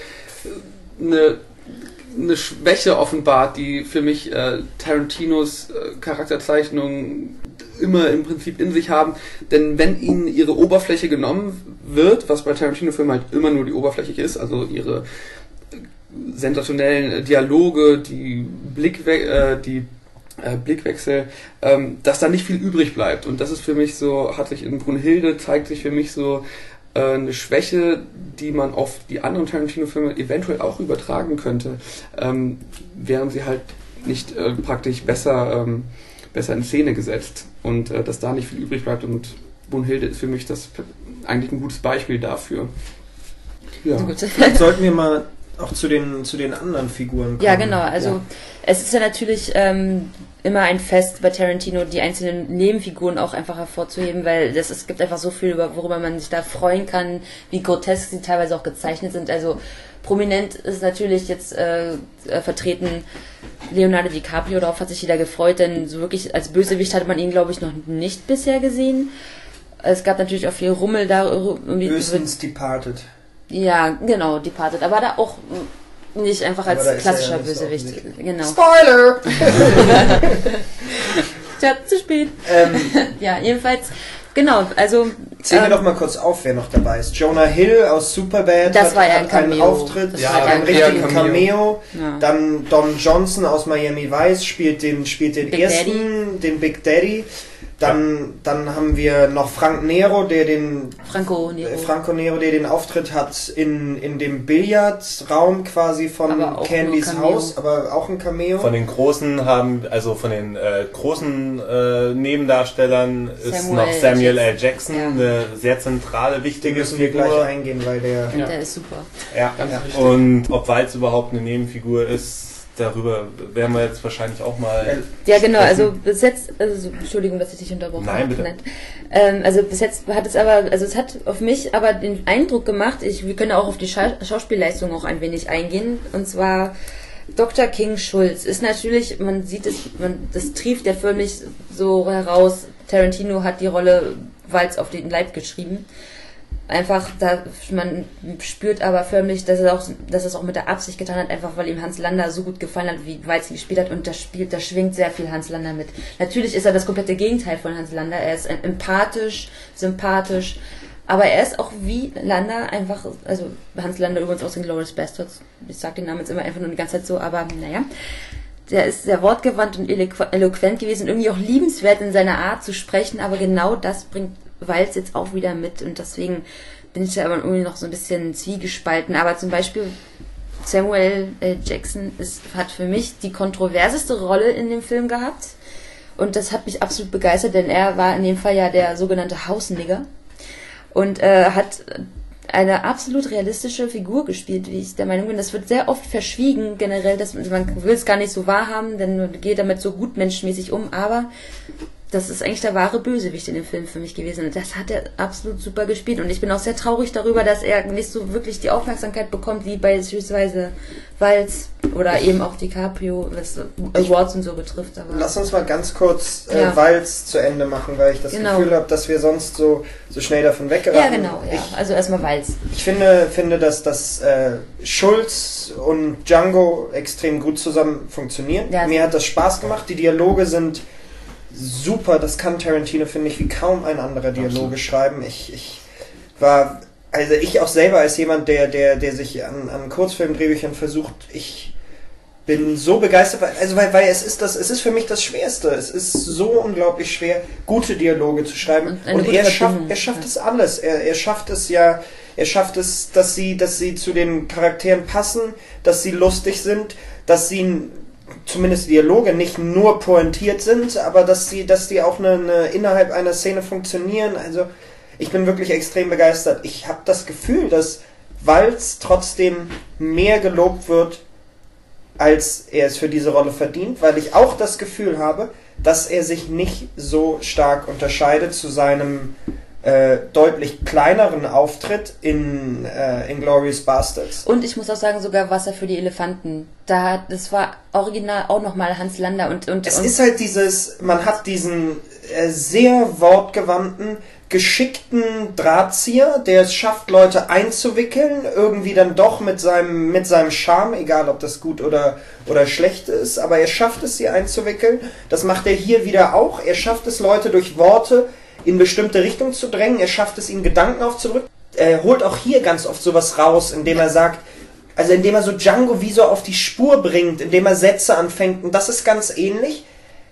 eine Schwäche offenbart, die für mich Tarantinos Charakterzeichnungen immer im Prinzip in sich haben. Denn wenn ihnen ihre Oberfläche genommen wird, was bei Tarantino-Filmen halt immer nur die Oberfläche ist, also ihre sensationellen Dialoge, die Blickwechsel, dass da nicht viel übrig bleibt. Und das ist für mich so, hat sich in Brunhilde, zeigt sich für mich so eine Schwäche, die man auf die anderen Tarantino-Filme eventuell auch übertragen könnte, während sie halt nicht praktisch besser in Szene gesetzt und dass da nicht viel übrig bleibt, und Brunhilde ist für mich das eigentlich ein gutes Beispiel dafür. Ja. Vielleicht sollten wir mal auch zu den anderen Figuren kommen. Ja, genau. Also es ist ja natürlich immer ein Fest bei Tarantino, die einzelnen Nebenfiguren auch einfach hervorzuheben, weil es gibt einfach so viel, worüber man sich da freuen kann, wie grotesk sie teilweise auch gezeichnet sind. Also prominent ist natürlich jetzt vertreten Leonardo DiCaprio, darauf hat sich jeder gefreut, denn so wirklich als Bösewicht hatte man ihn, glaube ich, noch nicht bisher gesehen. Es gab natürlich auch viel Rummel da. Höchstens Departed. Ja, genau, Departed, aber da auch nicht einfach als klassischer Bösewicht. Genau. Spoiler! Tja, zu spät. Ja, jedenfalls, genau, also... Zählen wir doch mal kurz auf, wer noch dabei ist. Jonah Hill aus Superbad das war ja hat einen Auftritt, einen richtigen Cameo. Ja. Dann Don Johnson aus Miami Vice spielt den Big ersten, Daddy. den Big Daddy. Dann haben wir noch Franco Nero, der den Auftritt hat in dem Billardraum quasi von Candys Haus, aber auch ein Cameo. Von den großen Nebendarstellern ist noch Samuel L. Jackson, eine sehr zentrale, wichtige Figur. Wir gleich eingehen, weil der ist super. Ja, und ob Walz überhaupt eine Nebenfigur ist, darüber werden wir jetzt wahrscheinlich auch mal... Ja, genau, also bis jetzt, Entschuldigung, dass ich dich unterbrochen habe. Nein, bitte. Also bis jetzt hat es aber, es hat auf mich aber den Eindruck gemacht, wir können auch auf die Schauspielleistung auch ein wenig eingehen, und zwar Dr. King Schulz ist natürlich, man sieht es, das trieft ja förmlich so heraus, Tarantino hat die Rolle Walz auf den Leib geschrieben. Einfach, man spürt aber förmlich, dass es auch mit der Absicht getan hat, einfach weil ihm Hans Landa so gut gefallen hat, wie Walz ihn gespielt hat, und da schwingt sehr viel Hans Landa mit. Natürlich ist er das komplette Gegenteil von Hans Landa, er ist empathisch, sympathisch, aber er ist auch wie Landa einfach, also Hans Landa übrigens aus den Inglourious Basterds, ich sag den Namen jetzt immer einfach nur die ganze Zeit so, aber naja, der ist sehr wortgewandt und eloquent gewesen, irgendwie auch liebenswert in seiner Art zu sprechen, aber genau das bringt Walz jetzt auch wieder mit, und deswegen bin ich da aber irgendwie noch so ein bisschen zwiegespalten. Aber zum Beispiel Samuel L. Jackson hat für mich die kontroverseste Rolle in dem Film gehabt, und das hat mich absolut begeistert, denn er war in dem Fall ja der sogenannte Hausnigger und hat eine absolut realistische Figur gespielt, wie ich der Meinung bin. Das wird sehr oft verschwiegen, generell, man will es gar nicht so wahrhaben, denn man geht damit so gut menschenmäßig um, aber das ist eigentlich der wahre Bösewicht in dem Film für mich gewesen. Und das hat er absolut super gespielt. Und ich bin auch sehr traurig darüber, dass er nicht so wirklich die Aufmerksamkeit bekommt, wie beispielsweise Walz oder eben auch DiCaprio, was Awards und so betrifft. Aber lass uns mal ganz kurz Walz zu Ende machen, weil ich das Gefühl habe, dass wir sonst so schnell davon weggeraten. Ja, genau. Ja. Also erstmal Walz. Ich finde, dass Schulz und Django extrem gut zusammen funktionieren. Ja, mir hat das Spaß gemacht. Die Dialoge sind super, das kann Tarantino, finde ich, wie kaum ein anderer Dialoge schreiben. Ich auch selber als jemand, der sich an Kurzfilmdrehbüchern versucht, ich bin so begeistert, weil es ist für mich das Schwerste. Es ist so unglaublich schwer, gute Dialoge zu schreiben. Und er schafft es alles. Er schafft es, dass sie zu den Charakteren passen, dass sie lustig sind, dass sie zumindest Dialoge nicht nur pointiert sind, aber dass die auch innerhalb einer Szene funktionieren. Also ich bin wirklich extrem begeistert. Ich habe das Gefühl, dass Walz trotzdem mehr gelobt wird, als er es für diese Rolle verdient, weil ich auch das Gefühl habe, dass er sich nicht so stark unterscheidet zu seinem deutlich kleineren Auftritt in Inglourious Basterds. Und ich muss auch sagen, sogar Wasser für die Elefanten. Das war original auch nochmal Hans Landa und es ist halt man hat diesen sehr wortgewandten, geschickten Drahtzieher, der es schafft, Leute einzuwickeln, irgendwie dann doch mit seinem Charme, egal ob das gut oder schlecht ist, aber er schafft es, sie einzuwickeln. Das macht er hier wieder auch. Er schafft es, Leute durch Worte in bestimmte Richtungen zu drängen. Er schafft es, ihnen Gedanken aufzudrücken. Er holt auch hier ganz oft sowas raus, indem er sagt, indem er so Django wie so auf die Spur bringt, indem er Sätze anfängt. Und das ist ganz ähnlich.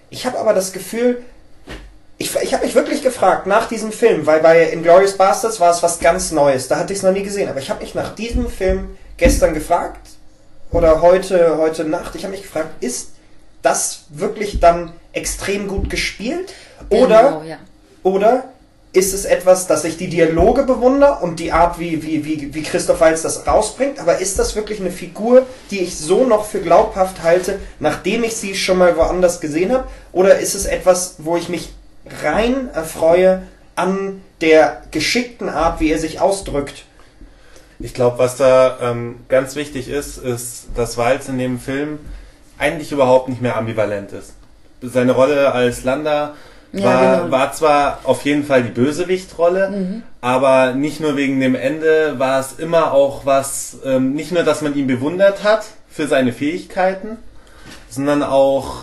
Ich habe aber das Gefühl, ich habe mich wirklich gefragt nach diesem Film, weil bei Inglourious Basterds war es was ganz Neues, da hatte ich es noch nie gesehen, aber ich habe mich nach diesem Film gestern gefragt, oder heute Nacht, ich habe mich gefragt, ist das wirklich dann extrem gut gespielt? Oder, oder ist es etwas, dass ich die Dialoge bewundere und die Art, wie Christoph Waltz das rausbringt, aber ist das wirklich eine Figur, die ich so noch für glaubhaft halte, nachdem ich sie schon mal woanders gesehen habe? Oder ist es etwas, wo ich mich rein erfreue an der geschickten Art, wie er sich ausdrückt? Ich glaube, was da ganz wichtig ist, dass Waltz in dem Film eigentlich überhaupt nicht mehr ambivalent ist. Seine Rolle als Landa war zwar auf jeden Fall die Bösewichtrolle, aber nicht nur wegen dem Ende, war es immer auch was, nicht nur, dass man ihn bewundert hat für seine Fähigkeiten, sondern auch,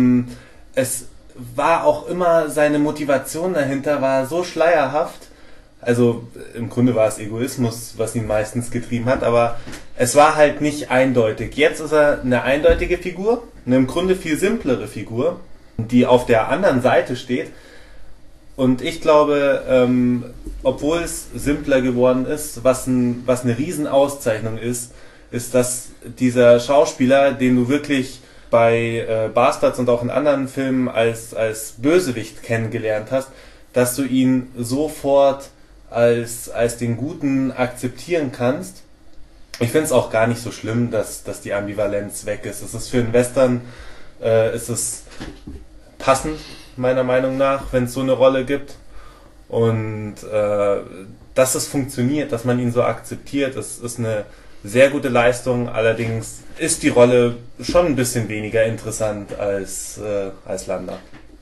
es war auch immer, seine Motivation dahinter war so schleierhaft. Also im Grunde war es Egoismus, was ihn meistens getrieben hat, aber es war halt nicht eindeutig. Jetzt ist er eine eindeutige Figur, eine im Grunde viel simplere Figur, die auf der anderen Seite steht. Und ich glaube, obwohl es simpler geworden ist, was eine Riesenauszeichnung ist, dass dieser Schauspieler, den du wirklich bei Bastards und auch in anderen Filmen als Bösewicht kennengelernt hast, dass du ihn sofort als den Guten akzeptieren kannst. Ich finde es auch gar nicht so schlimm, dass die Ambivalenz weg ist. Es ist für einen Western ist es passend, meiner Meinung nach, wenn es so eine Rolle gibt. Und dass es funktioniert, dass man ihn so akzeptiert, ist eine sehr gute Leistung. Allerdings ist die Rolle schon ein bisschen weniger interessant als Landa.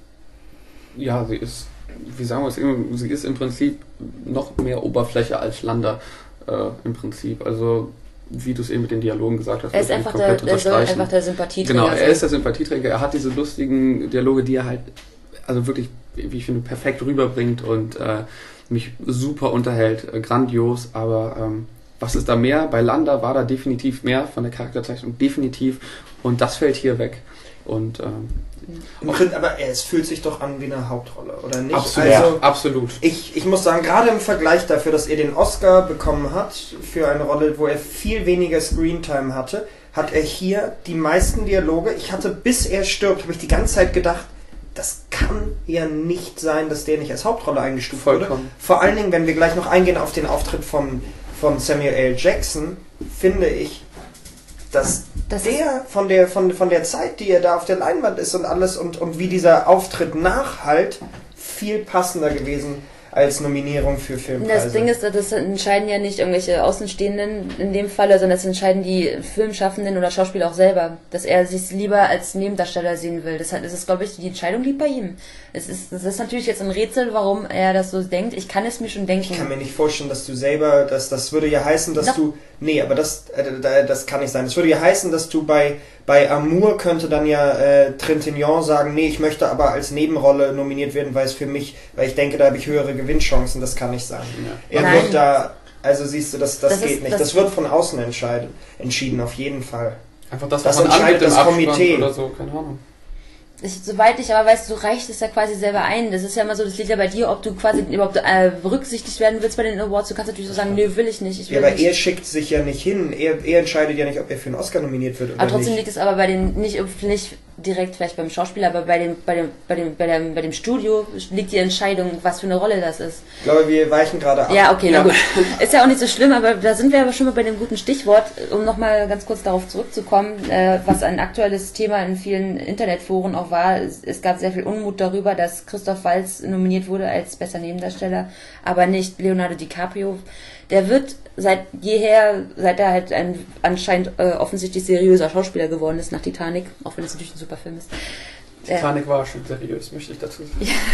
Ja, sie ist, wie sagen wir es, sie ist im Prinzip noch mehr Oberfläche als Landa im Prinzip. Also wie du es eben mit den Dialogen gesagt hast. Er ist einfach der Sympathieträger. Genau, er ist der Sympathieträger. Er hat diese lustigen Dialoge, die er halt, also wirklich, wie ich finde, perfekt rüberbringt und mich super unterhält. Grandios, aber was ist da mehr? Bei Landa war da definitiv mehr von der Charakterzeichnung, definitiv. Und das fällt hier weg. Und aber es fühlt sich doch an wie eine Hauptrolle, oder nicht? Absolut. Also, absolut. Ich muss sagen, gerade im Vergleich dafür, dass er den Oscar bekommen hat für eine Rolle, wo er viel weniger Screentime hatte, hat er hier die meisten Dialoge. Ich hatte, bis er stirbt, habe ich die ganze Zeit gedacht, das kann ja nicht sein, dass der nicht als Hauptrolle eingestuft wurde. Vor allen Dingen, wenn wir gleich noch eingehen auf den Auftritt von Samuel L. Jackson, finde ich, dass der von der Zeit, die er da auf der Leinwand ist und alles und wie dieser Auftritt nachhalt, viel passender gewesen als Nominierung für Filmpreise. Das Ding ist, das entscheiden ja nicht irgendwelche Außenstehenden in dem Falle, sondern das entscheiden die Filmschaffenden oder Schauspieler auch selber, dass er sich lieber als Nebendarsteller sehen will. Das ist, glaube ich, die Entscheidung liegt bei ihm. Das ist natürlich jetzt ein Rätsel, warum er das so denkt. Ich kann es mir schon denken. Ich kann mir nicht vorstellen, dass du selber, das würde ja heißen, dass du, nee, aber das kann nicht sein. Das würde ja heißen, dass du bei Amour könnte dann ja Trintignant sagen, nee, ich möchte aber als Nebenrolle nominiert werden, weil ich denke, da habe ich höhere Gewinnchancen. Das kann nicht sein. Ja. Er wird da, also siehst du, das geht nicht. Das wird von außen entschieden, auf jeden Fall. Einfach das entscheidet das Komitee oder so, keine Ahnung. Soweit ich aber weiß, du reichst es ja quasi selber ein. Das ist ja immer so, das liegt ja bei dir, ob du quasi überhaupt berücksichtigt werden willst bei den Awards. Du kannst natürlich so sagen, nö, will ich nicht. Aber er schickt sich ja nicht hin. Er entscheidet ja nicht, ob er für einen Oscar nominiert wird oder aber trotzdem nicht. liegt es aber bei den, nicht direkt vielleicht beim Schauspieler, aber bei dem Studio liegt die Entscheidung, was für eine Rolle das ist. Ich glaube, wir weichen gerade ab. Ja, okay, na gut. Ist ja auch nicht so schlimm, aber da sind wir aber schon mal bei dem guten Stichwort, um nochmal ganz kurz darauf zurückzukommen, was ein aktuelles Thema in vielen Internetforen auch war. Es gab sehr viel Unmut darüber, dass Christoph Waltz nominiert wurde als bester Nebendarsteller, aber nicht Leonardo DiCaprio. Der wird seit er halt ein anscheinend offensichtlich seriöser Schauspieler geworden ist nach Titanic, auch wenn es natürlich ein super Film ist. Titanic war schon seriös, möchte ich dazu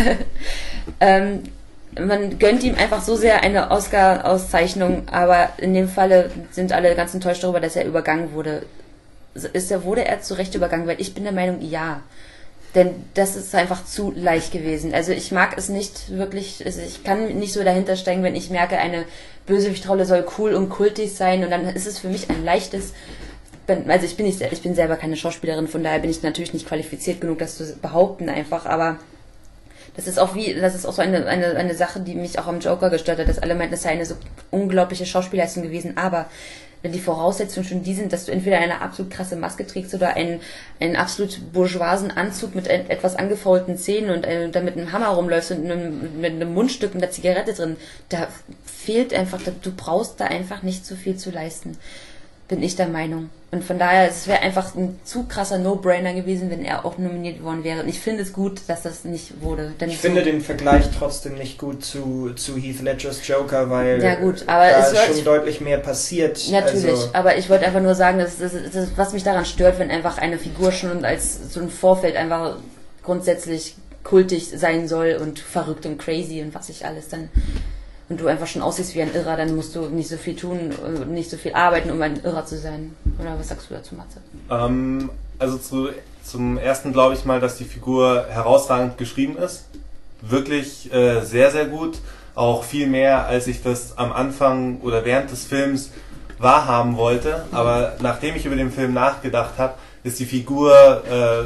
sagen. Man gönnt ihm einfach so sehr eine Oscar-Auszeichnung, aber in dem Falle sind alle ganz enttäuscht darüber, dass er übergangen wurde. Wurde er zu Recht übergangen? Weil ich bin der Meinung, ja. Denn das ist einfach zu leicht gewesen. Also ich mag es nicht wirklich, ich kann nicht so dahinter steigen, wenn ich merke, eine Bösewichtrolle soll cool und kultig sein und dann ist es für mich ein leichtes, also ich bin selber keine Schauspielerin, von daher bin ich natürlich nicht qualifiziert genug, das zu behaupten einfach, aber das ist auch so eine Sache, die mich auch am Joker gestört hat, dass alle meinten, es sei eine so unglaubliche Schauspielleistung gewesen, aber wenn die Voraussetzungen schon die sind, dass du entweder eine absolut krasse Maske trägst oder einen absolut bourgeoisen Anzug mit etwas angefaulten Zähnen und dann mit einem Hammer rumläufst und mit einem Mundstück und der Zigarette drin, da fehlt einfach, du brauchst da einfach nicht so viel zu leisten, bin ich der Meinung. Und von daher, es wäre einfach ein zu krasser No-Brainer gewesen, wenn er auch nominiert worden wäre. Und ich finde es gut, dass das nicht wurde. Denn ich finde den Vergleich trotzdem nicht gut zu Heath Ledgers Joker, weil ja, gut, aber da ist schon deutlich mehr passiert. Natürlich, also, aber ich wollte einfach nur sagen, dass was mich daran stört, wenn einfach eine Figur schon als so ein Vorfeld einfach grundsätzlich kultig sein soll und verrückt und crazy und was ich alles dann... Und du einfach schon aussiehst wie ein Irrer, dann musst du nicht so viel tun, nicht so viel arbeiten, um ein Irrer zu sein. Oder was sagst du dazu, Matze? Also zum ersten glaube ich mal, dass die Figur herausragend geschrieben ist. Wirklich sehr, sehr gut. Auch viel mehr, als ich das am Anfang oder während des Films wahrhaben wollte. Aber nachdem ich über den Film nachgedacht habe, ist die Figur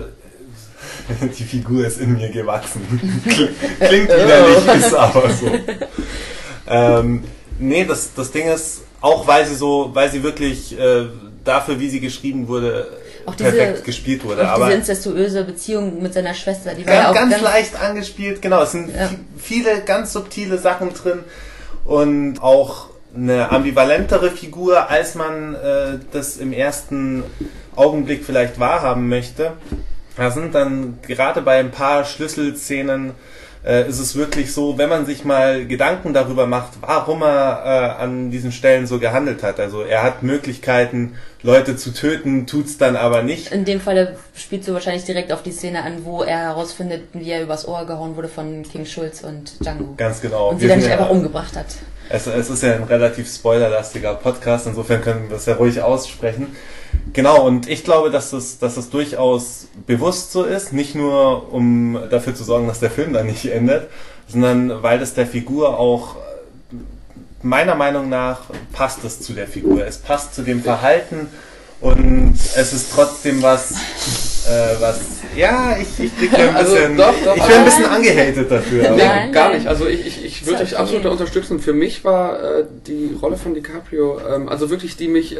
ist in mir gewachsen. Klingt widerlich, ist aber so. Nee, das Ding ist, auch weil sie wirklich dafür, wie sie geschrieben wurde, auch perfekt gespielt wurde. Auch diese inzestuöse Beziehung mit seiner Schwester, die war ganz, ja auch ganz leicht angespielt, genau, es sind viele ganz subtile Sachen drin und auch eine ambivalentere Figur, als man das im ersten Augenblick vielleicht wahrhaben möchte. Da sind dann gerade bei ein paar Schlüsselszenen ist es wirklich so, wenn man sich mal Gedanken darüber macht, warum er an diesen Stellen so gehandelt hat. Also er hat Möglichkeiten, Leute zu töten, tut's dann aber nicht. In dem Fall spielst du wahrscheinlich direkt auf die Szene an, wo er herausfindet, wie er übers Ohr gehauen wurde von King Schulz und Django. Ganz genau. Und sie dann nicht einfach umgebracht hat. Es ist ja ein relativ spoilerlastiger Podcast, insofern können wir das ja ruhig aussprechen. Genau, und ich glaube, dass das durchaus bewusst so ist, nicht nur um dafür zu sorgen, dass der Film dann nicht endet, sondern weil das der Figur auch, meiner Meinung nach, passt es zu der Figur. Es passt zu dem Verhalten und es ist trotzdem was ja, ich krieg ja ein bisschen, ich bin ein bisschen angehatet dafür. Aber. Nee, gar nicht. Also ich würde dich absolut unterstützen. Für mich war die Rolle von DiCaprio, also wirklich, die mich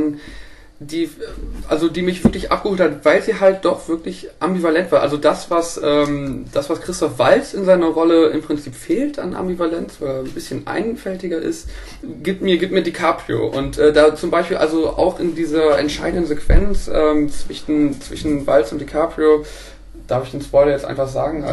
die mich wirklich abgeholt hat, weil sie halt doch wirklich ambivalent war. Also das, was Christoph Waltz in seiner Rolle im Prinzip fehlt an Ambivalenz, weil er ein bisschen einfältiger ist, gibt mir DiCaprio. Und da zum Beispiel, also auch in dieser entscheidenden Sequenz zwischen Waltz und DiCaprio, darf ich den Spoiler jetzt einfach sagen,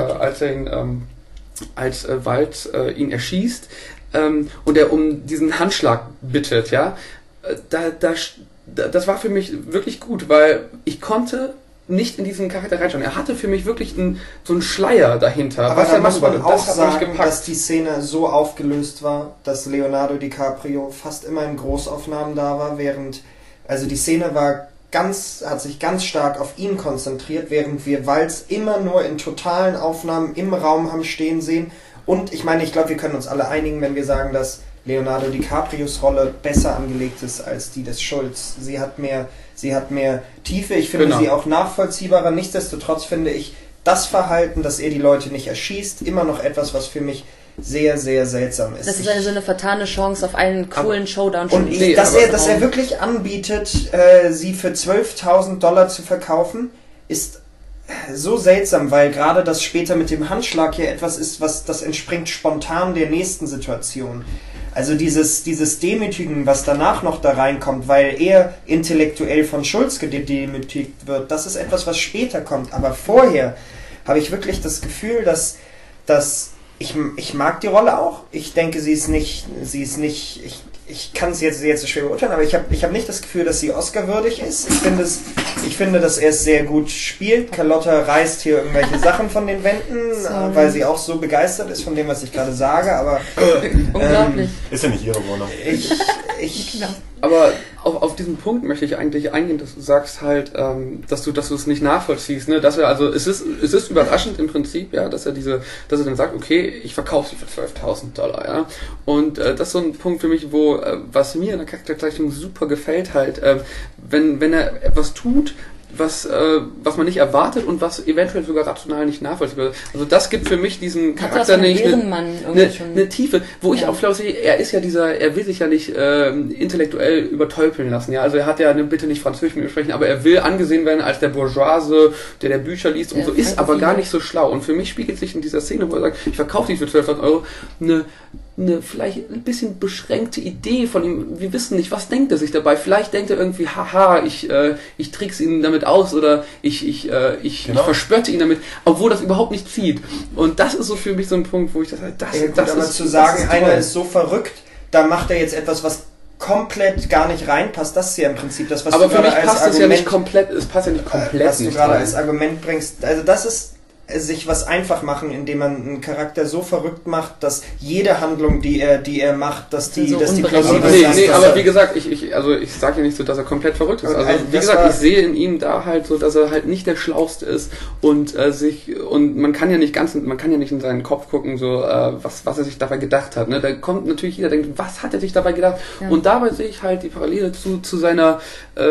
als Waltz ihn erschießt und er um diesen Handschlag bittet, ja, das war für mich wirklich gut, weil ich konnte nicht in diesen Charakter reinschauen. Er hatte für mich wirklich so einen Schleier dahinter. Aber da muss man auch sagen, dass die Szene so aufgelöst war, dass Leonardo DiCaprio fast immer in Großaufnahmen da war, also die Szene hat sich ganz stark auf ihn konzentriert, während wir Waltz immer nur in totalen Aufnahmen im Raum haben stehen sehen. Und ich glaube, wir können uns alle einigen, wenn wir sagen, dass Leonardo DiCaprios Rolle besser angelegt ist als die des Schulz. Sie hat mehr Tiefe, ich finde sie auch nachvollziehbarer. Nichtsdestotrotz finde ich das Verhalten, dass er die Leute nicht erschießt, immer noch etwas, was für mich sehr, sehr seltsam ist. Das ist so eine vertane Chance auf einen coolen Showdown. Und dass er wirklich anbietet, sie für $12.000 zu verkaufen, ist so seltsam, weil gerade das später mit dem Handschlag hier etwas ist, das entspringt spontan der nächsten Situation. Also dieses Demütigen, was danach noch da reinkommt, weil er intellektuell von Schulz gedemütigt wird, das ist etwas, was später kommt. Aber vorher habe ich wirklich das Gefühl, dass ich mag die Rolle auch. Ich denke, ich kann es jetzt so schwer beurteilen, aber ich hab nicht das Gefühl, dass sie Oscar-würdig ist. Ich finde, dass er es sehr gut spielt. Carlotta reißt hier irgendwelche Sachen von den Wänden, weil sie auch so begeistert ist von dem, was ich gerade sage, aber unglaublich. Ist ja nicht ihre Wohnung. Aber auf diesen Punkt möchte ich eigentlich eingehen, dass du sagst halt, dass du es nicht nachvollziehst, ne? Dass er, also es ist überraschend im Prinzip, ja, dass er dann sagt, okay, ich verkaufe sie für $12.000, ja. Und das ist so ein Punkt für mich, wo was mir in der Charakterzeichnung super gefällt halt, wenn er etwas tut, was man nicht erwartet und was eventuell sogar rational nicht nachvollziehbar ist. Also das gibt für mich diesen Charakter nicht eine Tiefe, wo ich auch glaube, er will sich ja nicht intellektuell übertölpeln lassen. Ja, also er hat ja bitte nicht Französisch mit mir sprechen, aber er will angesehen werden als der Bourgeoise, der Bücher liest und so, ist aber gar nicht so schlau. Und für mich spiegelt sich in dieser Szene, wo er sagt, ich verkaufe die für 12.000 Euro, eine vielleicht ein bisschen beschränkte Idee von ihm. Wir wissen nicht, was denkt er sich dabei. Vielleicht denkt er irgendwie, haha, ich trickse ihn damit aus oder ich verspötte ihn damit, obwohl das überhaupt nicht zieht. Und das ist so für mich so ein Punkt, wo ich das aber zu sagen, einer ist so verrückt, da macht er jetzt etwas, was komplett gar nicht reinpasst, das ist ja im Prinzip das, was aber du gerade als Argument... Aber für mich passt es ja nicht komplett, es passt ja nicht komplett was du gerade als Argument bringst. Also das ist sich was einfach machen, indem man einen Charakter so verrückt macht, dass jede Handlung, die er macht, dass die plausibel ist. Nee, aber wie gesagt, ich sage ja nicht so, dass er komplett verrückt ist. Also wie gesagt, ich sehe in ihm da halt so, dass er halt nicht der Schlauste ist und man kann ja nicht in seinen Kopf gucken, so was er sich dabei gedacht hat. Ne? Da kommt natürlich jeder, denkt, was hat er sich dabei gedacht? Ja. Und dabei sehe ich halt die Parallele zu seinem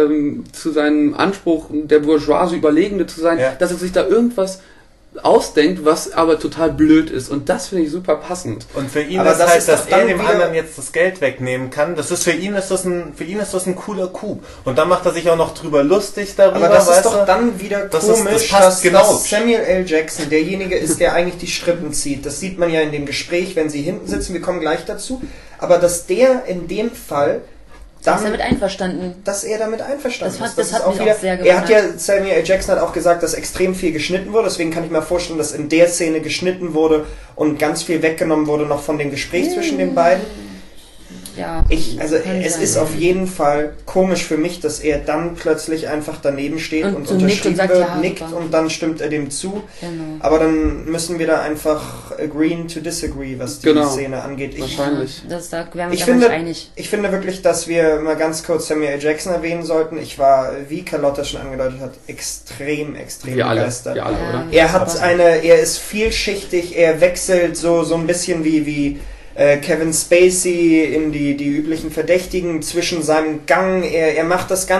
Anspruch, der Bourgeoisie Überlegende zu sein, dass er sich da irgendwas ausdenkt, was aber total blöd ist. Und das finde ich super passend. Und für ihn ist halt, dass er dem anderen jetzt das Geld wegnehmen kann. Das ist für ihn ist das ein cooler Coup. Und dann macht er sich auch noch drüber lustig darüber. Aber das ist doch dann wieder komisch, dass Samuel L. Jackson derjenige ist, der eigentlich die Strippen zieht. Das sieht man ja in dem Gespräch, wenn sie hinten sitzen. Wir kommen gleich dazu. Aber dass der in dem Fall ist damit einverstanden. Dass er damit einverstanden ist. Das hat mich auch sehr gewundert. Samuel L. Jackson hat auch gesagt, dass extrem viel geschnitten wurde, deswegen kann ich mir vorstellen, dass in der Szene geschnitten wurde und ganz viel weggenommen wurde noch von dem Gespräch zwischen den beiden. Ja. Es ist auf jeden Fall komisch für mich, dass er dann plötzlich einfach daneben steht und unterschrieben nickt und dann stimmt er dem zu. Genau. Aber dann müssen wir da einfach agreeing to disagree, was die Szene angeht. Wahrscheinlich. Da wären wir nicht einig. Ich finde wirklich, dass wir mal ganz kurz Samuel L. Jackson erwähnen sollten. Ich war, wie Carlotta schon angedeutet hat, extrem begeistert. Wir alle, oder? Er ist vielschichtig, er wechselt so ein bisschen wie Kevin Spacey in die üblichen Verdächtigen zwischen seinem Gang. Er macht das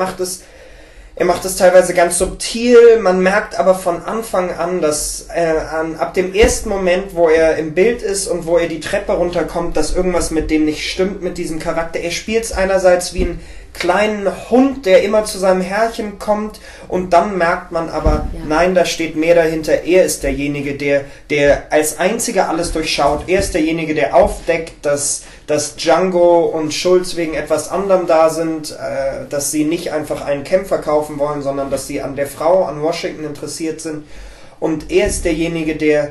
teilweise ganz subtil. Man merkt aber von Anfang an, dass ab dem ersten Moment, wo er im Bild ist und wo er die Treppe runterkommt, dass irgendwas mit dem nicht stimmt, mit diesem Charakter. Er spielt es einerseits wie ein kleinen Hund, der immer zu seinem Herrchen kommt, und dann merkt man aber, nein, da steht mehr dahinter. Er ist derjenige, der als einziger alles durchschaut. Er ist derjenige, der aufdeckt, dass Django und Schultz wegen etwas anderem da sind, dass sie nicht einfach einen Kämpfer kaufen wollen, sondern dass sie an der Frau, an Washington interessiert sind. Und er ist derjenige, der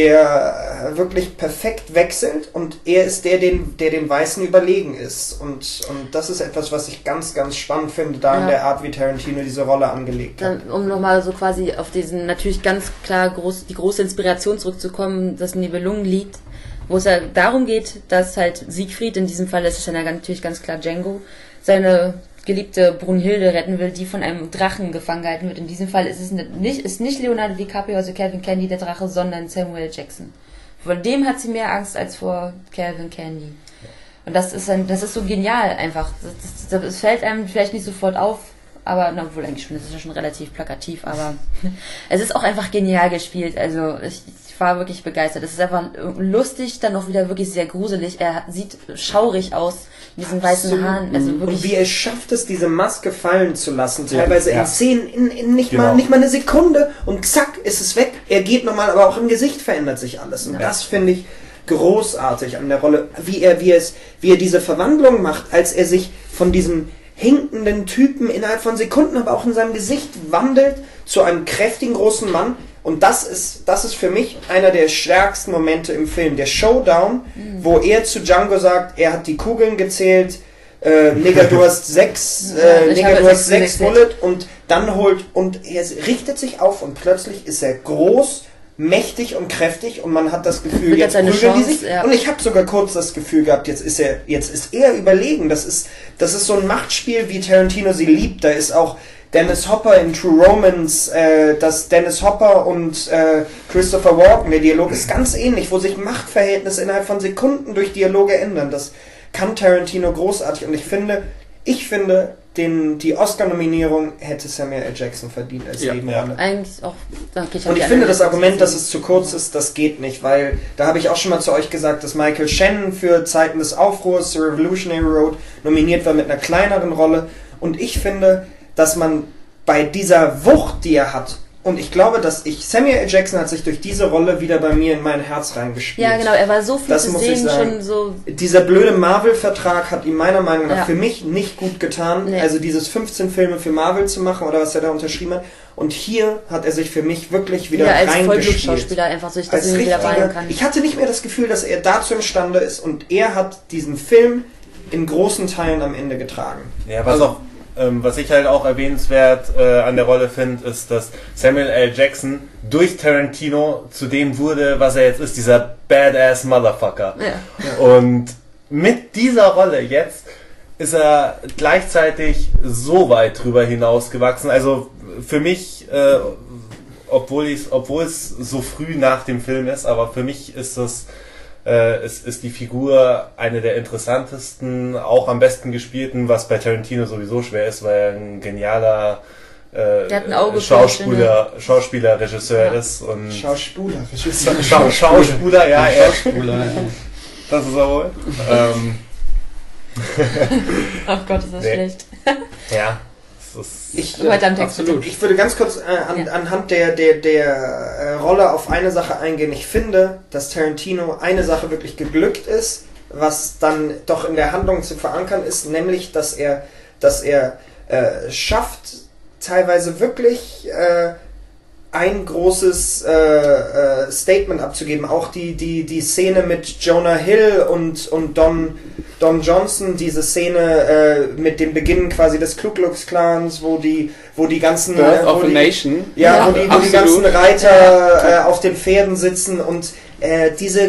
wirklich perfekt wechselt, und er ist der den Weißen überlegen ist. Und das ist etwas, was ich ganz, ganz spannend finde, in der Art, wie Tarantino diese Rolle angelegt hat. Um nochmal so quasi auf diesen natürlich ganz klar die große Inspiration zurückzukommen, das Nibelungenlied, wo es ja darum geht, dass halt Siegfried, in diesem Fall ist es ja natürlich ganz klar Django, seine geliebte Brunhilde retten will, die von einem Drachen gefangen gehalten wird. In diesem Fall ist es nicht Leonardo DiCaprio, also Calvin Candy, der Drache, sondern Samuel Jackson. Vor dem hat sie mehr Angst als vor Calvin Candy. Und das ist so genial einfach. Das fällt einem vielleicht nicht sofort auf, aber obwohl eigentlich schon, das ist ja schon relativ plakativ, aber es ist auch einfach genial gespielt. Also ich war wirklich begeistert. Es ist einfach lustig, dann auch wieder wirklich sehr gruselig. Er sieht schaurig aus mit diesen weißen Haaren. Also wirklich. Und wie er schafft es, diese Maske fallen zu lassen, teilweise in Szenen, in nicht mal eine Sekunde, und zack, ist es weg. Er geht nochmal, aber auch im Gesicht verändert sich alles. Und das finde ich großartig an der Rolle, wie er diese Verwandlung macht, als er sich von diesem hinkenden Typen innerhalb von Sekunden, aber auch in seinem Gesicht wandelt zu einem kräftigen großen Mann. Und das ist für mich einer der stärksten Momente im Film. Der Showdown, wo er zu Django sagt, er hat die Kugeln gezählt, Nigger, du hast 6 Bullet, und dann und er richtet sich auf und plötzlich ist er groß, mächtig und kräftig und man hat das Gefühl, Wird jetzt seine prügeln die Chance, sich. ja. Und ich habe sogar kurz das Gefühl gehabt, jetzt ist er überlegen. Das ist so ein Machtspiel, wie Tarantino sie liebt. Da ist auch Dennis Hopper in True Romance, dass Dennis Hopper und Christopher Walken, der Dialog ist ganz ähnlich, wo sich Machtverhältnisse innerhalb von Sekunden durch Dialoge ändern. Das kann Tarantino großartig und ich finde, die Oscar-Nominierung hätte Samuel L. Jackson verdient als Nebenrolle. Eigentlich auch. Okay, Und ich finde das Argument, dass es zu kurz ist, das geht nicht, weil da habe ich auch schon mal zu euch gesagt, dass Michael Shannon für Zeiten des Aufruhrs, The Revolutionary Road, nominiert war mit einer kleineren Rolle. Und ich finde, dass man bei dieser Wucht, die er hat, und ich glaube, Samuel L. Jackson hat sich durch diese Rolle wieder bei mir in mein Herz reingespielt. Ja, genau, er war so viel Das zu muss ich sehen, sagen. schon so. Dieser blöde Marvel-Vertrag hat ihm meiner Meinung nach Ja. für mich nicht gut getan. Nee. Also dieses 15 Filme für Marvel zu machen oder was er da unterschrieben hat. Und hier hat er sich für mich wirklich wieder als reingespielt. Vollblutschauspieler einfach so, dass Als er ihn wieder richtiger, rein kann. ich hatte nicht mehr das Gefühl, dass er dazu imstande ist und er hat diesen Film in großen Teilen am Ende getragen. Ja, was ich halt auch erwähnenswert an der Rolle finde, ist, dass Samuel L. Jackson durch Tarantino zu dem wurde, was er jetzt ist, dieser Badass Motherfucker. Ja. Und mit dieser Rolle jetzt ist er gleichzeitig so weit drüber hinaus gewachsen. Also für mich, obwohl es so früh nach dem Film ist, aber für mich ist das ist die Figur eine der interessantesten, auch am besten gespielten, was bei Tarantino sowieso schwer ist, weil er ein genialer Der hat ein Auge für Schauspieler, Regisseur ist und Schauspieler, Schauspieler, ja, das ist er wohl. Oh Gott, ist das schlecht. Ja. Weiter am Text. Absolut. Ich würde ganz kurz anhand der Rolle auf eine Sache eingehen. Ich finde, dass Tarantino eine Sache wirklich geglückt ist, was dann doch in der Handlung zu verankern ist, nämlich, dass er schafft, teilweise wirklich ein großes Statement abzugeben. Auch die Szene mit Jonah Hill und Don Johnson, diese Szene mit dem Beginn quasi des Ku Klux Klans, wo die ganzen Birth of a Nation. Ja, wo die ganzen Reiter auf den Pferden sitzen und diese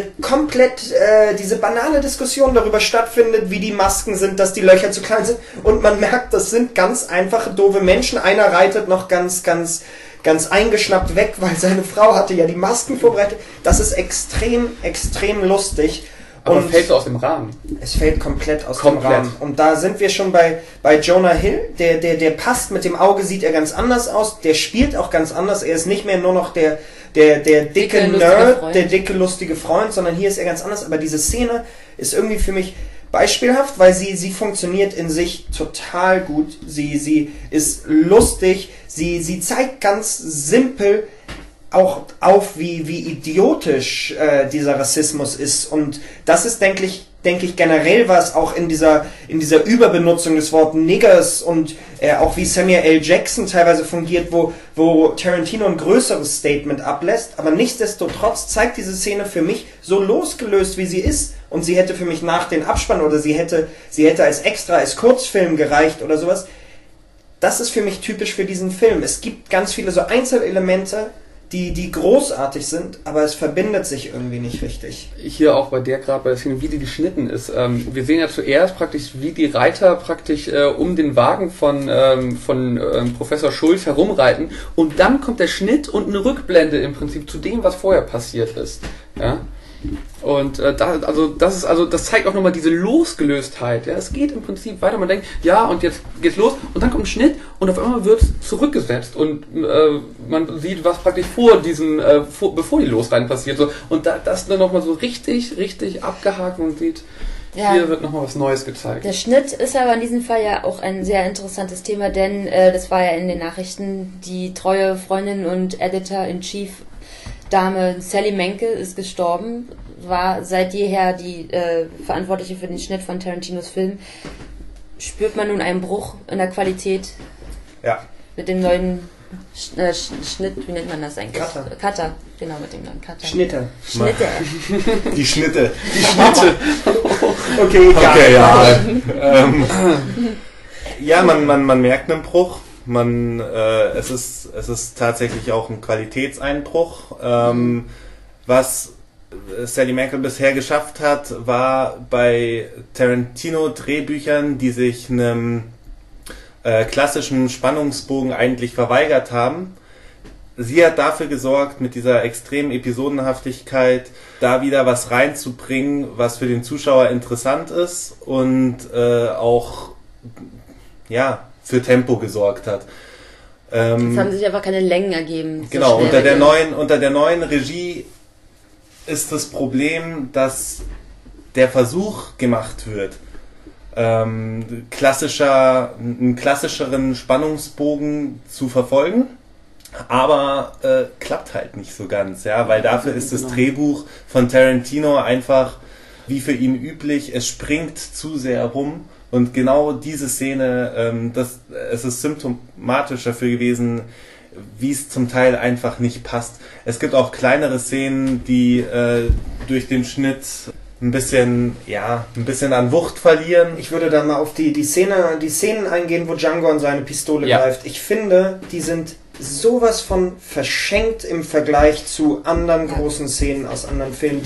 banale Diskussion darüber stattfindet, wie die Masken sind, dass die Löcher zu klein sind und man merkt, das sind ganz einfache, doofe Menschen. Einer reitet noch ganz eingeschnappt weg, weil seine Frau hatte ja die Masken vorbereitet. Das ist extrem, extrem lustig. Aber und fällt so aus dem Rahmen. Es fällt komplett aus dem Rahmen. Und da sind wir schon bei Jonah Hill. Der passt, mit dem Auge sieht er ganz anders aus. Der spielt auch ganz anders. Er ist nicht mehr nur noch der dicke Nerd, der dicke, lustige Freund, sondern hier ist er ganz anders. Aber diese Szene ist irgendwie für mich beispielhaft, weil sie funktioniert in sich total gut. Sie ist lustig. Sie zeigt ganz simpel auch auf, wie idiotisch dieser Rassismus ist. Und das ist, denke ich, generell was auch in dieser Überbenutzung des Wortes Niggers und auch wie Samuel L. Jackson teilweise fungiert, wo Tarantino ein größeres Statement ablässt. Aber nichtsdestotrotz zeigt diese Szene für mich so losgelöst, wie sie ist. Und sie hätte für mich nach den Abspann oder sie hätte als Extra, als Kurzfilm gereicht oder sowas. Das ist für mich typisch für diesen Film. Es gibt ganz viele so Einzelelemente, die großartig sind, aber es verbindet sich irgendwie nicht richtig. Hier auch bei der Szene, wie die geschnitten ist. Wir sehen ja zuerst praktisch, wie die Reiter praktisch um den Wagen von Professor Schulz herumreiten und dann kommt der Schnitt und eine Rückblende im Prinzip zu dem, was vorher passiert ist. Ja? Und das zeigt auch nochmal diese Losgelöstheit. Ja? Es geht im Prinzip weiter. Man denkt, ja, und jetzt geht's los. Und dann kommt ein Schnitt und auf einmal wird es zurückgesetzt. Und man sieht, was praktisch vor diesem, bevor die Losreiten passiert. So. Und das dann nochmal so richtig abgehakt und sieht, hier wird nochmal was Neues gezeigt. Der Schnitt ist aber in diesem Fall ja auch ein sehr interessantes Thema, denn das war ja in den Nachrichten, die treue Freundin und Editor-in-Chief Dame Sally Menke ist gestorben, war seit jeher die Verantwortliche für den Schnitt von Tarantinos Film. Spürt man nun einen Bruch in der Qualität? Ja. Mit dem neuen Schnitt, wie nennt man das eigentlich? Cutter, genau, mit dem neuen Cutter. Schnitte. Die Schnitte. Okay, ja. Ja, man merkt einen Bruch. Es ist tatsächlich auch ein Qualitätseinbruch. Was Sally Mankel bisher geschafft hat, war bei Tarantino-Drehbüchern, die sich einem klassischen Spannungsbogen eigentlich verweigert haben. Sie hat dafür gesorgt, mit dieser extremen Episodenhaftigkeit da wieder was reinzubringen, was für den Zuschauer interessant ist und auch für Tempo gesorgt hat. Es haben sich einfach keine Längen ergeben. Genau, unter der neuen Regie ist das Problem, dass der Versuch gemacht wird, einen klassischeren Spannungsbogen zu verfolgen, aber klappt halt nicht so ganz, ja, weil dafür ist das Drehbuch von Tarantino einfach, wie für ihn üblich, es springt zu sehr rum und genau diese Szene, es ist symptomatisch dafür gewesen, wie es zum Teil einfach nicht passt. Es gibt auch kleinere Szenen, die durch den Schnitt ein bisschen an Wucht verlieren. Ich würde da mal auf die Szenen eingehen, wo Django an seine Pistole greift. Ich finde, die sind sowas von verschenkt im Vergleich zu anderen großen Szenen aus anderen Filmen.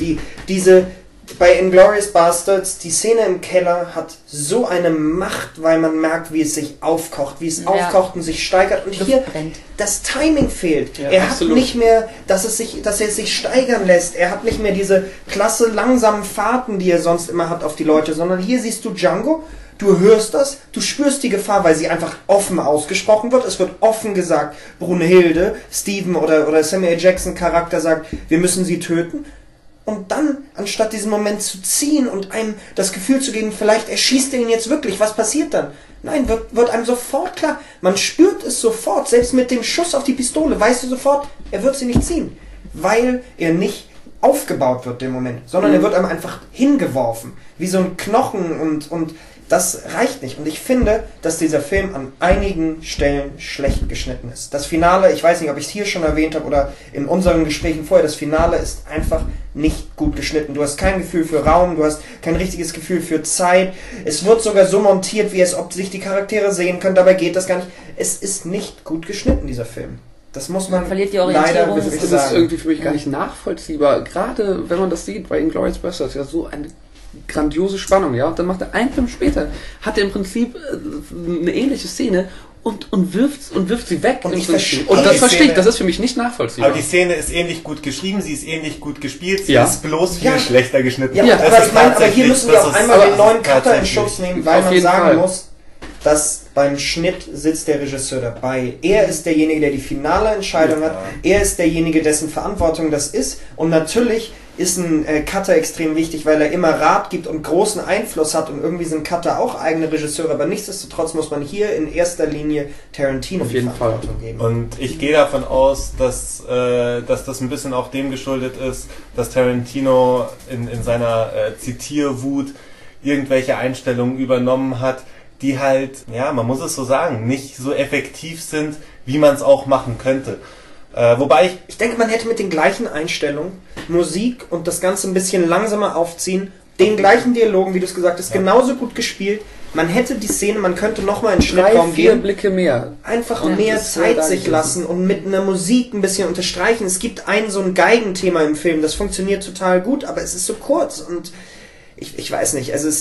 Bei Inglourious Basterds, die Szene im Keller hat so eine Macht, weil man merkt, wie es sich aufkocht, aufkocht und sich steigert. Und hier, das Timing fehlt. Ja, er hat nicht mehr, dass er sich steigern lässt. Er hat nicht mehr diese klasse langsamen Fahrten, die er sonst immer hat auf die Leute, sondern hier siehst du Django, du hörst das, du spürst die Gefahr, weil sie einfach offen ausgesprochen wird. Es wird offen gesagt, Brunhilde, Steven oder Samuel L. Jackson Charakter sagt, wir müssen sie töten. Und dann, anstatt diesen Moment zu ziehen und einem das Gefühl zu geben, vielleicht erschießt er ihn jetzt wirklich, was passiert dann? Nein, wird einem sofort klar. Man spürt es sofort, selbst mit dem Schuss auf die Pistole, weißt du sofort, er wird sie nicht ziehen. Weil er nicht aufgebaut wird, im Moment, sondern er wird einem einfach hingeworfen. Wie so ein Knochen und das reicht nicht. Und ich finde, dass dieser Film an einigen Stellen schlecht geschnitten ist. Das Finale, ich weiß nicht, ob ich es hier schon erwähnt habe oder in unseren Gesprächen vorher, das Finale ist einfach nicht gut geschnitten. Du hast kein Gefühl für Raum, du hast kein richtiges Gefühl für Zeit. Es wird sogar so montiert, wie es ob sich die Charaktere sehen können, dabei geht das gar nicht. Es ist nicht gut geschnitten, dieser Film. Das muss man verliert die Orientierung. Leider wirklich sagen. Das ist irgendwie für mich gar nicht nachvollziehbar. Gerade wenn man das sieht bei Inglourious Basterds, ja so eine grandiose Spannung, ja. Und dann macht er einen Film später, hat er im Prinzip eine ähnliche Szene und wirft sie weg. Und das verstehe ich, das ist für mich nicht nachvollziehbar. Aber die Szene ist ähnlich gut geschrieben, sie ist ähnlich gut gespielt, sie ist bloß viel schlechter geschnitten. Ja, aber hier müssen wir auch einmal den neuen Cutter in Schutz nehmen, weil man sagen muss, dass beim Schnitt sitzt der Regisseur dabei. Er ist derjenige, der die finale Entscheidung hat. Er ist derjenige, dessen Verantwortung das ist. Und natürlich ist ein Cutter extrem wichtig, weil er immer Rat gibt und großen Einfluss hat. Und irgendwie sind Cutter auch eigene Regisseure. Aber nichtsdestotrotz muss man hier in erster Linie Tarantino auf jeden Fall geben. Und ich gehe davon aus, dass das ein bisschen auch dem geschuldet ist, dass Tarantino in seiner Zitierwut irgendwelche Einstellungen übernommen hat, die halt, ja, man muss es so sagen, nicht so effektiv sind, wie man es auch machen könnte. Wobei ich denke, man hätte mit den gleichen Einstellungen, Musik und das Ganze ein bisschen langsamer aufziehen, den gleichen Dialogen, wie du es gesagt hast, genauso gut gespielt. Man hätte die Szene, man könnte nochmal in den Schnittraum gehen. 3-4 Blicke mehr. Einfach mehr Zeit sich lassen und mit einer Musik ein bisschen unterstreichen. Es gibt so ein Geigenthema im Film, das funktioniert total gut, aber es ist so kurz und ich weiß nicht, also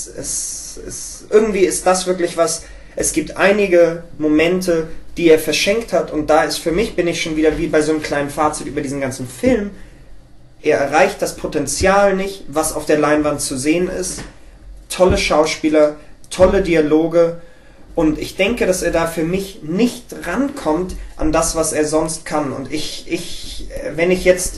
irgendwie ist das wirklich was, es gibt einige Momente, die er verschenkt hat und da ist für mich, bin ich schon wieder wie bei so einem kleinen Fazit über diesen ganzen Film, er erreicht das Potenzial nicht, was auf der Leinwand zu sehen ist. Tolle Schauspieler, tolle Dialoge und ich denke, dass er da für mich nicht rankommt an das, was er sonst kann und wenn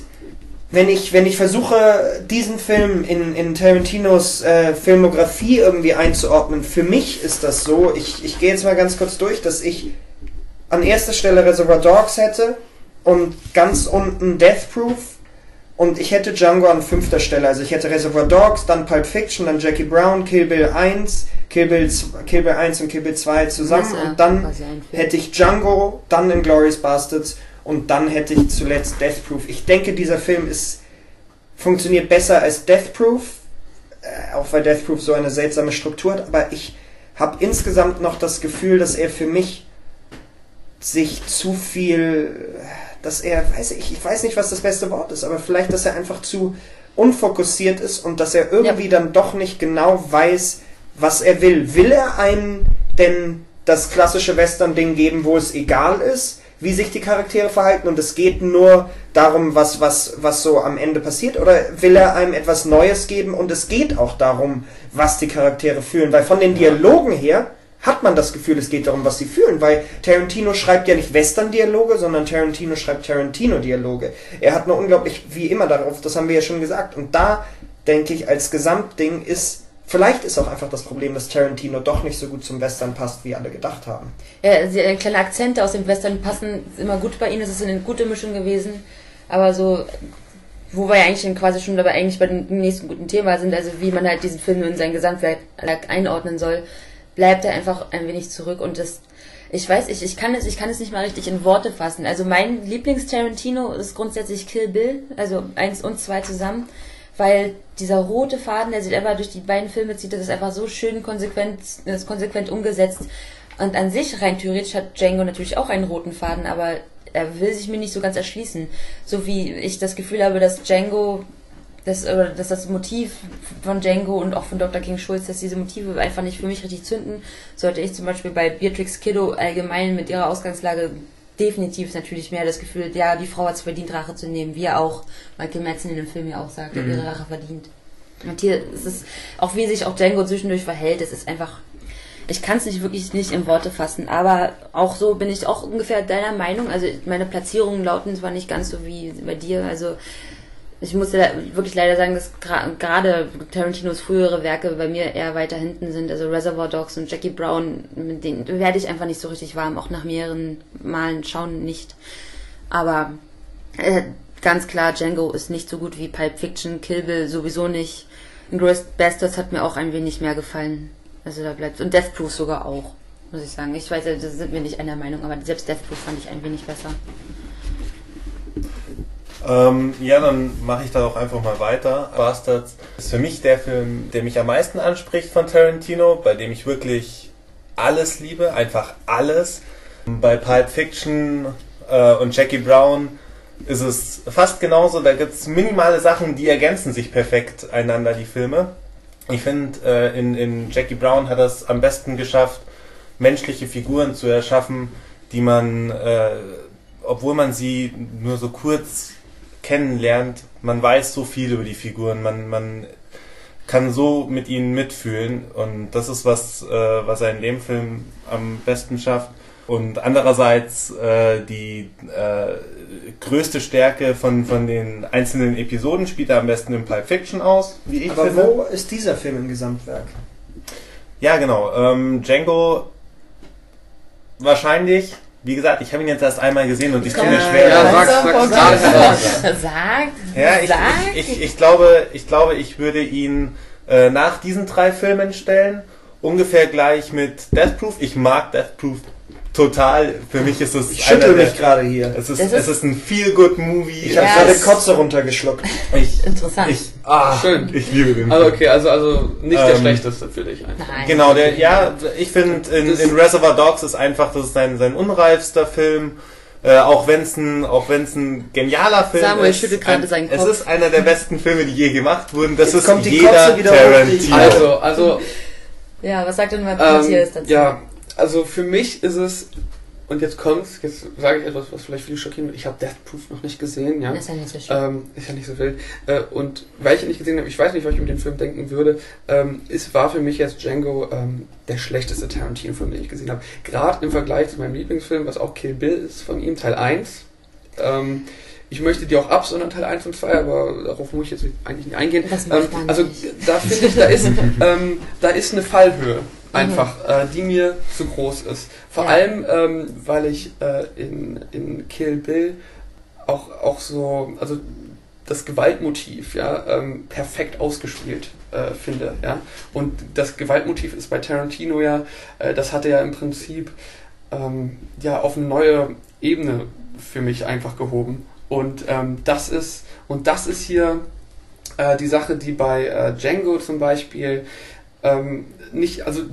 ich versuche, diesen Film in Tarantinos Filmografie irgendwie einzuordnen, für mich ist das so, ich gehe jetzt mal ganz kurz durch, dass ich an erster Stelle Reservoir Dogs hätte und ganz unten Death Proof und ich hätte Django an 5. Stelle, also ich hätte Reservoir Dogs, dann Pulp Fiction, dann Jackie Brown, Kill Bill 1, Kill Bill 1 und Kill Bill 2 zusammen und dann hätte ich Django, dann Inglourious Basterds und dann hätte ich zuletzt Death Proof. Ich denke, dieser Film funktioniert besser als Death Proof, auch weil Death Proof so eine seltsame Struktur hat, aber ich habe insgesamt noch das Gefühl, dass er für mich sich zu viel, dass er, ich weiß nicht, was das beste Wort ist, aber vielleicht, dass er einfach zu unfokussiert ist und dass er irgendwie dann doch nicht genau weiß, was er will. Will er einem denn das klassische Western-Ding geben, wo es egal ist, wie sich die Charaktere verhalten und es geht nur darum, was so am Ende passiert, oder will er einem etwas Neues geben und es geht auch darum, was die Charaktere fühlen, weil von den Dialogen her hat man das Gefühl, es geht darum, was sie fühlen, weil Tarantino schreibt ja nicht Western-Dialoge, sondern Tarantino schreibt Tarantino-Dialoge. Er hat nur unglaublich, wie immer darauf, das haben wir ja schon gesagt, und da denke ich, als Gesamtding vielleicht ist auch einfach das Problem, dass Tarantino doch nicht so gut zum Western passt, wie alle gedacht haben. Ja, kleine Akzente aus dem Western passen immer gut bei ihm, es ist eine gute Mischung gewesen, aber so, wo wir ja eigentlich schon quasi schon dabei eigentlich bei dem nächsten guten Thema sind, also wie man halt diesen Film in sein Gesamtwerk einordnen soll, bleibt er einfach ein wenig zurück und ich kann es nicht mal richtig in Worte fassen. Also mein Lieblings-Tarantino ist grundsätzlich Kill Bill, also 1 und 2 zusammen, weil dieser rote Faden, der sich einfach durch die beiden Filme zieht, das ist einfach so schön konsequent umgesetzt. Und an sich, rein theoretisch, hat Django natürlich auch einen roten Faden, aber er will sich mir nicht so ganz erschließen. So wie ich das Gefühl habe, dass das Motiv von Django und auch von Dr. King Schulz, dass diese Motive einfach nicht für mich richtig zünden, sollte ich zum Beispiel bei Beatrix Kiddo allgemein mit ihrer Ausgangslage definitiv natürlich mehr das Gefühl, ja, die Frau hat es verdient, Rache zu nehmen, wie er auch Michael Madsen in dem Film ja auch sagt, er hat ihre Rache verdient. Und hier ist es, auch wie sich auch Django zwischendurch verhält, es ist einfach, ich kann es nicht in Worte fassen, aber auch so bin ich auch ungefähr deiner Meinung, also meine Platzierungen lauten zwar nicht ganz so wie bei dir, also ich muss wirklich leider sagen, dass gerade Tarantinos frühere Werke bei mir eher weiter hinten sind. Also Reservoir Dogs und Jackie Brown, mit denen werde ich einfach nicht so richtig warm, auch nach mehreren Malen schauen nicht. Aber ganz klar, Django ist nicht so gut wie Pulp Fiction, Kill Bill sowieso nicht. Inglourious Basterds hat mir auch ein wenig mehr gefallen. Also da bleibt, und Death Proof sogar auch, muss ich sagen. Ich weiß, da sind wir nicht einer Meinung, aber selbst Death Proof fand ich ein wenig besser. Ja, dann mache ich da auch einfach mal weiter. Bastards ist für mich der Film, der mich am meisten anspricht von Tarantino, bei dem ich wirklich alles liebe, einfach alles. Bei Pulp Fiction und Jackie Brown ist es fast genauso, da gibt es minimale Sachen, die ergänzen sich perfekt einander, die Filme. Ich finde, in Jackie Brown hat er es am besten geschafft, menschliche Figuren zu erschaffen, die man, obwohl man sie nur so kurz kennenlernt, man weiß so viel über die Figuren, man kann so mit ihnen mitfühlen und das ist was er in dem Film am besten schafft. Und andererseits die größte Stärke von den einzelnen Episoden spielt er am besten in Pulp Fiction aus, wie ich Aber finde. wo ist dieser Film im Gesamtwerk? Ja, genau. Django wahrscheinlich. Wie gesagt, ich habe ihn jetzt erst einmal gesehen und ich tue mir schwer. Ich glaube, ich würde ihn nach diesen 3 Filmen stellen, ungefähr gleich mit Death Proof. Ich mag Death Proof total. Für mich ist es ich schüttel mich gerade hier. Es ist ein Feel-Good-Movie. Ich habe gerade Kotze runtergeschluckt. Interessant. Schön. Ich liebe den Film. Also okay, also nicht der schlechteste für dich einfach. Nein. Genau, ich finde in Reservoir Dogs ist einfach, das ist sein unreifster Film. Auch wenn es ein genialer Film Samuel ist. schüttelt gerade seinen Kopf. Es ist einer der besten Filme, die je gemacht wurden. Das Jetzt ist kommt die jeder Kotze wieder Tarantino. Also Ja, was sagt denn Matthias dazu? ja, also für mich ist es, und jetzt sage ich etwas, was vielleicht viele schockieren wird, ich habe Death Proof noch nicht gesehen, ja. Das ist ja nicht so schön. Ist ja nicht so wild. Und weil ich ihn nicht gesehen habe, ich weiß nicht, was ich mit dem Film denken würde, war für mich jetzt Django der schlechteste Tarantino-Film, den ich gesehen habe. Gerade im Vergleich zu meinem Lieblingsfilm, was auch Kill Bill ist von ihm, Teil 1. Ich möchte die auch absondern, Teil 1 und 2, aber darauf muss ich jetzt eigentlich nicht eingehen. Also da finde ich, da ist eine Fallhöhe einfach, die mir zu groß ist. Vor allem, weil ich in Kill Bill auch so, also das Gewaltmotiv perfekt ausgespielt finde. Ja? Und das Gewaltmotiv ist bei Tarantino das hat er ja im Prinzip auf eine neue Ebene für mich einfach gehoben. Und das ist hier die Sache, die bei Django zum Beispiel nicht, also die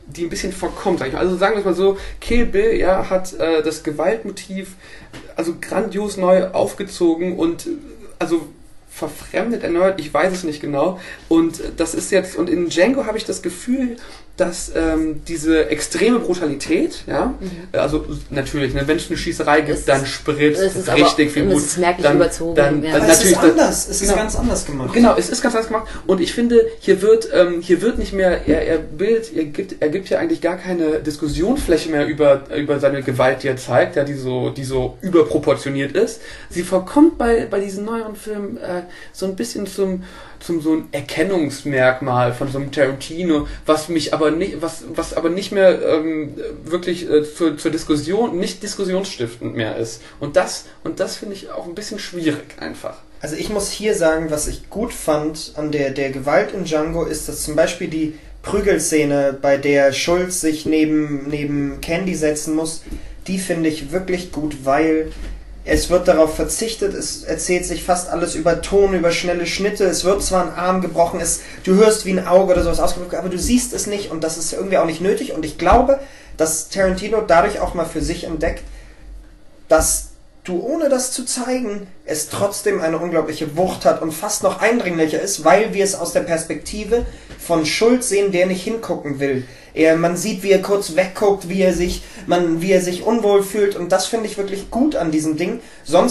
die ein bisschen verkommt, sag ich mal. Also sagen wir es mal so, Kill Bill, ja, hat das Gewaltmotiv also grandios neu aufgezogen und also verfremdet erneut, ich weiß es nicht genau. Und das ist jetzt, und in Django habe ich das Gefühl, dass diese extreme Brutalität, ja, also natürlich, ne, wenn es eine Schießerei gibt, dann spritzt es richtig viel Blut. Es ist merklich überzogen. Dann es natürlich, ist anders, es ist ganz anders gemacht. Genau, es ist ganz anders gemacht. Und ich finde, hier wird nicht mehr, er gibt ja eigentlich gar keine Diskussionsfläche mehr über seine Gewalt, die er zeigt, ja, die so überproportioniert ist. Sie verkommt bei diesen neueren Filmen so ein bisschen zum so ein Erkennungsmerkmal von so einem Tarantino, was aber nicht mehr wirklich zur Diskussion, nicht diskussionsstiftend mehr ist. Und das finde ich auch ein bisschen schwierig einfach. Also ich muss hier sagen, was ich gut fand an der Gewalt in Django ist, dass zum Beispiel die Prügelszene, bei der Schulz sich neben Candy setzen muss, die finde ich wirklich gut, weil es wird darauf verzichtet, es erzählt sich fast alles über Ton, über schnelle Schnitte, es wird zwar ein Arm gebrochen, du hörst wie ein Auge oder sowas ausgebrochen, aber du siehst es nicht und das ist irgendwie auch nicht nötig und ich glaube, dass Tarantino dadurch auch mal für sich entdeckt, dass du, ohne das zu zeigen, es trotzdem eine unglaubliche Wucht hat und fast noch eindringlicher ist, weil wir es aus der Perspektive von Schulz sehen, der nicht hingucken will. Man sieht, wie er kurz wegguckt, wie er sich unwohl fühlt und das finde ich wirklich gut an diesem Ding. Sonst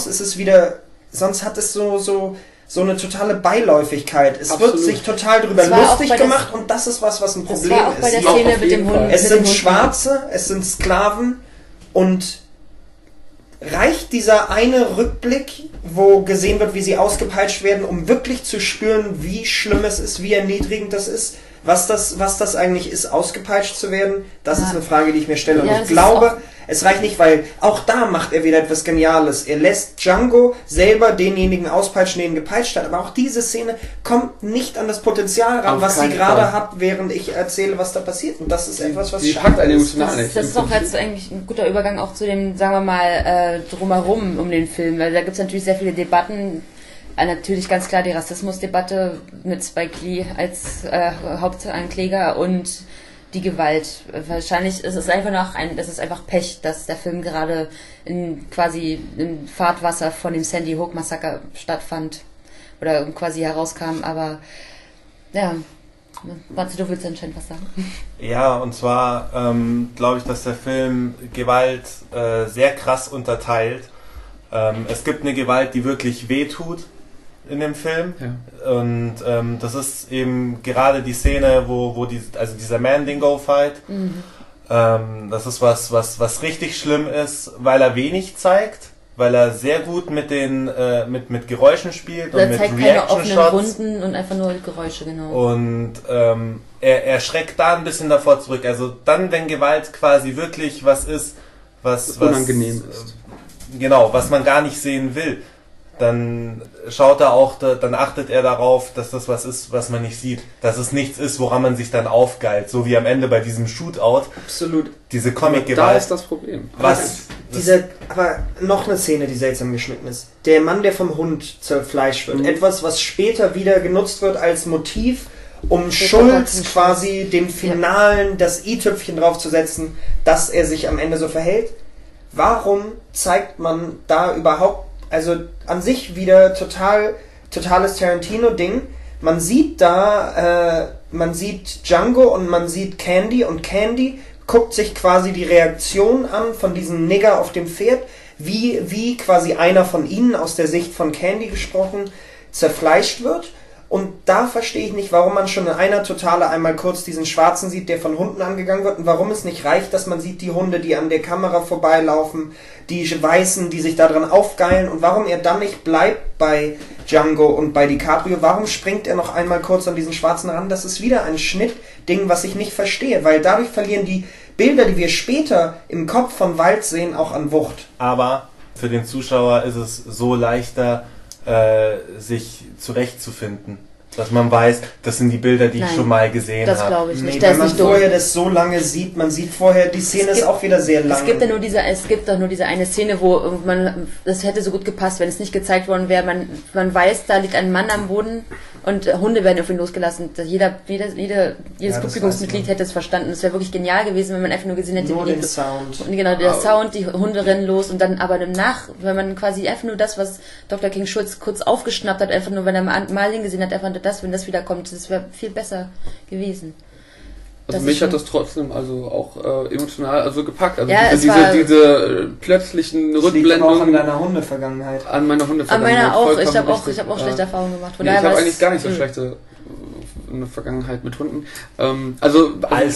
hat es so eine totale Beiläufigkeit. Es Absolut. Wird sich total drüber lustig gemacht und das ist was ein Problem ist. Das war auch bei der Szene mit dem Hund. Es sind Schwarze, es sind Sklaven und reicht dieser eine Rückblick, wo gesehen wird, wie sie ausgepeitscht werden, um wirklich zu spüren, wie schlimm es ist, wie erniedrigend das ist, was das eigentlich ist, ausgepeitscht zu werden? Das ist eine Frage, die ich mir stelle. Und ich glaube, es reicht nicht, weil auch da macht er wieder etwas Geniales. Er lässt Django selber denjenigen auspeitschen, den ihn gepeitscht hat. Aber auch diese Szene kommt nicht an das Potenzial ran, was sie gerade hat, während ich erzähle, was da passiert. Und das ist etwas, was schade ist. Das ist doch jetzt eigentlich ein guter Übergang auch zu dem, sagen wir mal, drumherum um den Film. Weil da gibt es natürlich sehr viele Debatten. Natürlich ganz klar die Rassismusdebatte mit Spike Lee als Hauptankläger und die Gewalt. Wahrscheinlich ist es einfach Pech, dass der Film gerade quasi im Fahrtwasser von dem Sandy Hook Massaker stattfand oder quasi herauskam, aber ja, Matze, du willst anscheinend was sagen. Ja, und zwar glaube ich, dass der Film Gewalt sehr krass unterteilt. Es gibt eine Gewalt, die wirklich wehtut in dem Film. Ja. Und das ist eben gerade die Szene, wo dieser Mandingo-Fight. Das ist was richtig schlimm ist, weil er wenig zeigt, weil er sehr gut mit Geräuschen spielt und mit Reaction-Shots. Keine offenen Wunden und einfach nur Geräusche, genau. Und er schreckt da ein bisschen davor zurück. Also dann, wenn Gewalt quasi wirklich was ist, was unangenehm ist. Genau, was man gar nicht sehen will. Dann dann achtet er darauf, dass das was ist, was man nicht sieht. Dass es nichts ist, woran man sich dann aufgeilt. So wie am Ende bei diesem Shootout. Absolut. Diese Comic-Gewalt. Da ist das Problem. Aber noch eine Szene, die seltsam geschnitten ist. Der Mann, der vom Hund zerfleischt wird. Etwas, was später wieder genutzt wird als Motiv, um Schulz quasi dem Finalen das i-Tüpfchen draufzusetzen, dass er sich am Ende so verhält. Warum zeigt man da überhaupt, also an sich wieder totales Tarantino-Ding. Man sieht Django und man sieht Candy und Candy guckt sich quasi die Reaktion an von diesem Nigger auf dem Pferd, wie quasi einer von ihnen, aus der Sicht von Candy gesprochen, zerfleischt wird. Und da verstehe ich nicht, warum man schon in einer Totale einmal kurz diesen Schwarzen sieht, der von Hunden angegangen wird, und warum es nicht reicht, dass man sieht die Hunde, die an der Kamera vorbeilaufen, die Weißen, die sich daran aufgeilen, und warum er dann nicht bleibt bei Django und bei DiCaprio. Warum springt er noch einmal kurz an diesen Schwarzen ran? Das ist wieder ein Schnittding, was ich nicht verstehe, weil dadurch verlieren die Bilder, die wir später im Kopf von Wald sehen, auch an Wucht. Aber für den Zuschauer ist es so leichter, sich zurechtzufinden. Dass man weiß, das sind die Bilder, die ich schon mal gesehen habe. Das glaube ich nicht. Wenn man vorher das so lange sieht, man sieht vorher, die Szene ist auch wieder sehr lang. Es gibt doch nur diese eine Szene, wo das hätte so gut gepasst, wenn es nicht gezeigt worden wäre. Man weiß, da liegt ein Mann am Boden und Hunde werden irgendwie losgelassen. Jedes Publikumsmitglied hätte es verstanden. Es wäre wirklich genial gewesen, wenn man einfach nur gesehen hätte, nur den Sound. Und genau, der Sound, die Hunde rennen los und dann aber wenn man quasi einfach nur das, was Dr. King Schulz kurz aufgeschnappt hat, einfach nur, wenn er mal hingesehen hat, einfach nur das, wenn das wiederkommt, das wäre viel besser gewesen. Also mich hat das trotzdem also auch emotional gepackt. Also ja, diese plötzlichen Rückblendungen. Auch an deiner Hundevergangenheit. An meiner Hundevergangenheit. An meiner auch. Ich habe auch schlechte Erfahrungen gemacht. Ich habe eigentlich gar nicht so schlechte eine Vergangenheit mit Hunden. Also alles.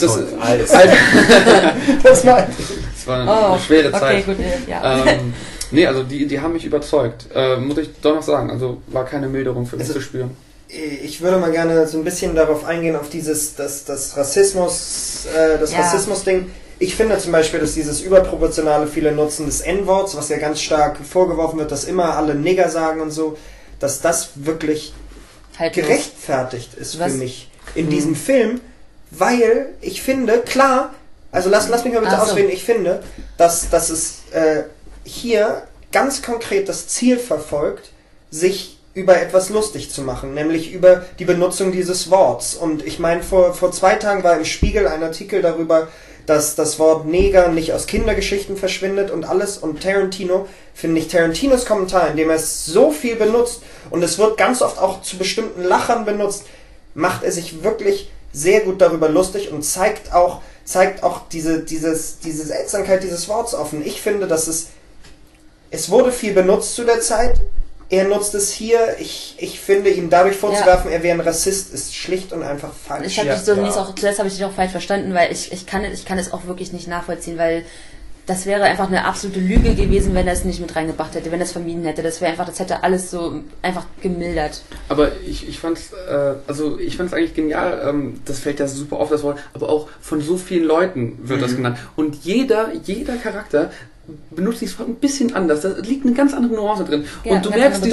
Das war eine schwere Zeit. Okay, gut, ja. Nee, also die haben mich überzeugt. Muss ich doch noch sagen. Also war keine Milderung für mich zu spüren. Ich würde mal gerne so ein bisschen darauf eingehen, auf das Rassismus-Ding. Ich finde zum Beispiel, dass dieses überproportionale viele Nutzen des N-Worts, was ja ganz stark vorgeworfen wird, dass immer alle Nigger sagen und so, dass das wirklich gerechtfertigt ist für mich in diesem Film, weil ich finde, klar, also lass mich mal bitte ausreden, ich finde, dass es hier ganz konkret das Ziel verfolgt, sich über etwas lustig zu machen, nämlich über die Benutzung dieses Worts. Und ich meine, vor 2 Tagen war im Spiegel ein Artikel darüber, dass das Wort Neger nicht aus Kindergeschichten verschwindet und alles. Und Tarantinos Kommentar, in dem er es so viel benutzt, und es wird ganz oft auch zu bestimmten Lachern benutzt, macht er sich wirklich sehr gut darüber lustig und zeigt auch diese Seltsamkeit dieses Worts offen. Ich finde, dass es wurde viel benutzt zu der Zeit. Er nutzt es hier. Ich finde, ihm dadurch vorzuwerfen, er wäre ein Rassist, ist schlicht und einfach falsch. Zuletzt habe ich dich auch falsch verstanden, weil ich kann es auch wirklich nicht nachvollziehen, weil das wäre einfach eine absolute Lüge gewesen, wenn er es nicht mit reingebracht hätte, wenn er es vermieden hätte. Das hätte alles so einfach gemildert. Aber ich fand's eigentlich genial, das fällt ja super auf, das Wort, aber auch von so vielen Leuten wird das genannt. Und jeder Charakter benutzt dieses Wort ein bisschen anders. Da liegt eine ganz andere Nuance drin. Ja, und du merkst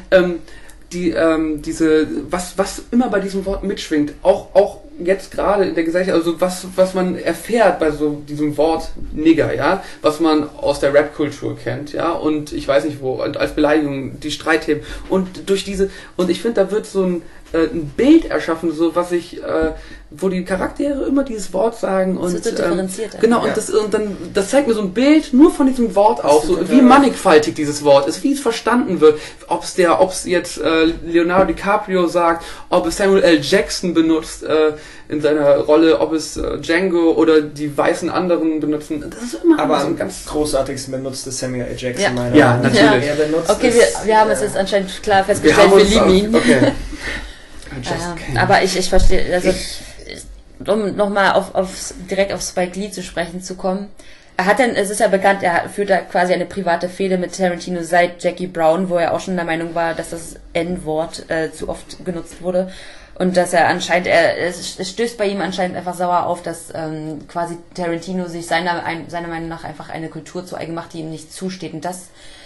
was immer bei diesem Wort mitschwingt, auch jetzt gerade in der Gesellschaft, also was man erfährt bei so diesem Wort Nigger, ja, was man aus der Rap-Kultur kennt, ja, und ich weiß nicht wo, und als Beleidigung, die Streitthemen, und ich finde, da wird so ein Bild erschaffen, so wo die Charaktere immer dieses Wort sagen und so differenziert. Genau, und das zeigt mir so ein Bild nur von diesem Wort auf, so wie mannigfaltig dieses Wort ist, wie es verstanden wird, ob es jetzt Leonardo DiCaprio sagt, ob es Samuel L. Jackson benutzt in seiner Rolle, ob es Django oder die weißen anderen benutzen. Das ist immer aber so am ganz großartigsten benutzt ist Samuel L. Jackson. Ja, natürlich. Er benutzt okay, wir haben es jetzt anscheinend klar festgestellt, wir lieben ihn. Okay. Aber ich verstehe, also um nochmal direkt auf Spike Lee zu sprechen zu kommen. Es ist ja bekannt, er führt da quasi eine private Fehde mit Tarantino seit Jackie Brown, wo er auch schon der Meinung war, dass das N-Wort zu oft genutzt wurde. Und dass er anscheinend, es stößt bei ihm anscheinend einfach sauer auf, dass quasi Tarantino sich seiner Meinung nach einfach eine Kultur zu eigen macht, die ihm nicht zusteht. Und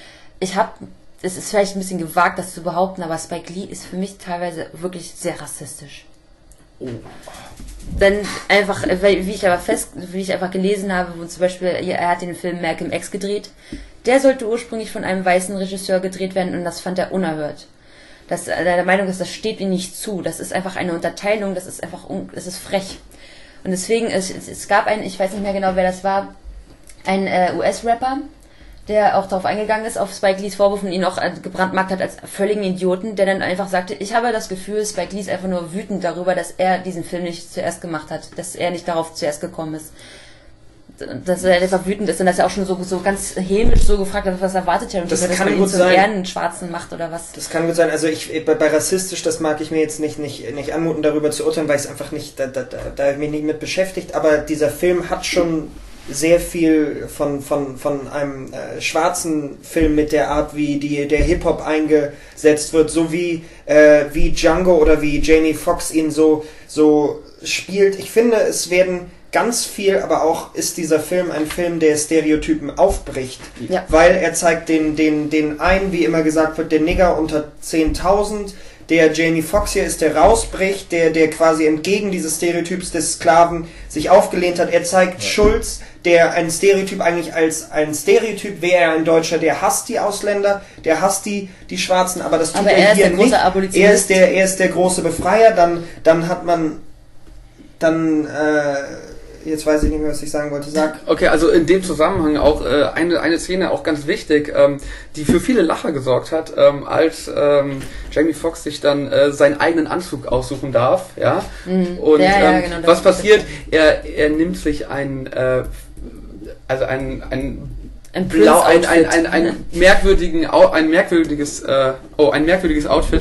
es ist vielleicht ein bisschen gewagt, das zu behaupten, aber Spike Lee ist für mich teilweise wirklich sehr rassistisch. Oh. Denn einfach, wie ich einfach gelesen habe, wo zum Beispiel, er hat den Film Malcolm X gedreht, der sollte ursprünglich von einem weißen Regisseur gedreht werden und das fand er unerhört. Dass er der Meinung ist, das steht ihm nicht zu, das ist einfach eine Unterteilung, das ist frech. Und deswegen, es gab ich weiß nicht mehr genau, wer das war, ein US-Rapper, der auch darauf eingegangen ist, auf Spike Lees Vorwurf und ihn auch gebrandmarkt hat als völligen Idioten, der dann einfach sagte, ich habe das Gefühl, Spike Lee ist einfach nur wütend darüber, dass er diesen Film nicht zuerst gemacht hat, dass er nicht darauf zuerst gekommen ist. Dass er einfach wütend ist und dass er auch schon so ganz hämisch so gefragt hat, was erwartet er, dass man ihn zum einen Schwarzen macht oder was. Das kann gut sein, also bei rassistisch, das mag ich mir jetzt nicht anmuten, darüber zu urteilen, weil ich es einfach nicht, da mich nicht mit beschäftigt, aber dieser Film hat schon sehr viel von einem schwarzen Film mit der Art, wie der Hip-Hop eingesetzt wird, so wie Django oder wie Jamie Foxx ihn so spielt. Ich finde, es werden ganz viel, aber auch ist dieser Film ein Film, der Stereotypen aufbricht, weil er zeigt den einen, wie immer gesagt wird, den Nigger unter 10.000, der Jamie Foxx hier ist, der rausbricht, der quasi entgegen dieses Stereotyps des Sklaven sich aufgelehnt hat. Er zeigt Schulz, der ein Stereotyp eigentlich als ein Stereotyp wäre, ein Deutscher, der hasst die Ausländer, der hasst die Schwarzen, aber das tut aber er hier nicht. Er ist der große Befreier, dann hat man jetzt weiß ich nicht mehr, was ich sagen wollte. Sag. Okay, also in dem Zusammenhang auch eine Szene auch ganz wichtig, die für viele Lacher gesorgt hat, als Jamie Foxx sich dann seinen eigenen Anzug aussuchen darf, ja. Und genau, was passiert? Er nimmt sich ein merkwürdiges Outfit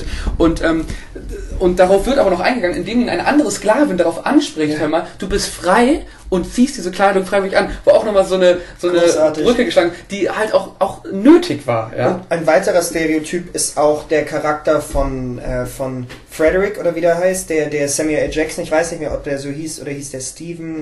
und darauf wird aber noch eingegangen, indem ihn eine andere Sklavin darauf anspricht, hör mal, du bist frei und ziehst diese Kleidung freiwillig an, wo auch nochmal so eine Brücke geschlagen, die halt auch nötig war. Ja? Und ein weiterer Stereotyp ist auch der Charakter von Frederick, oder wie der heißt, der Samuel L. Jackson, ich weiß nicht mehr, ob der so hieß, oder hieß der Steven,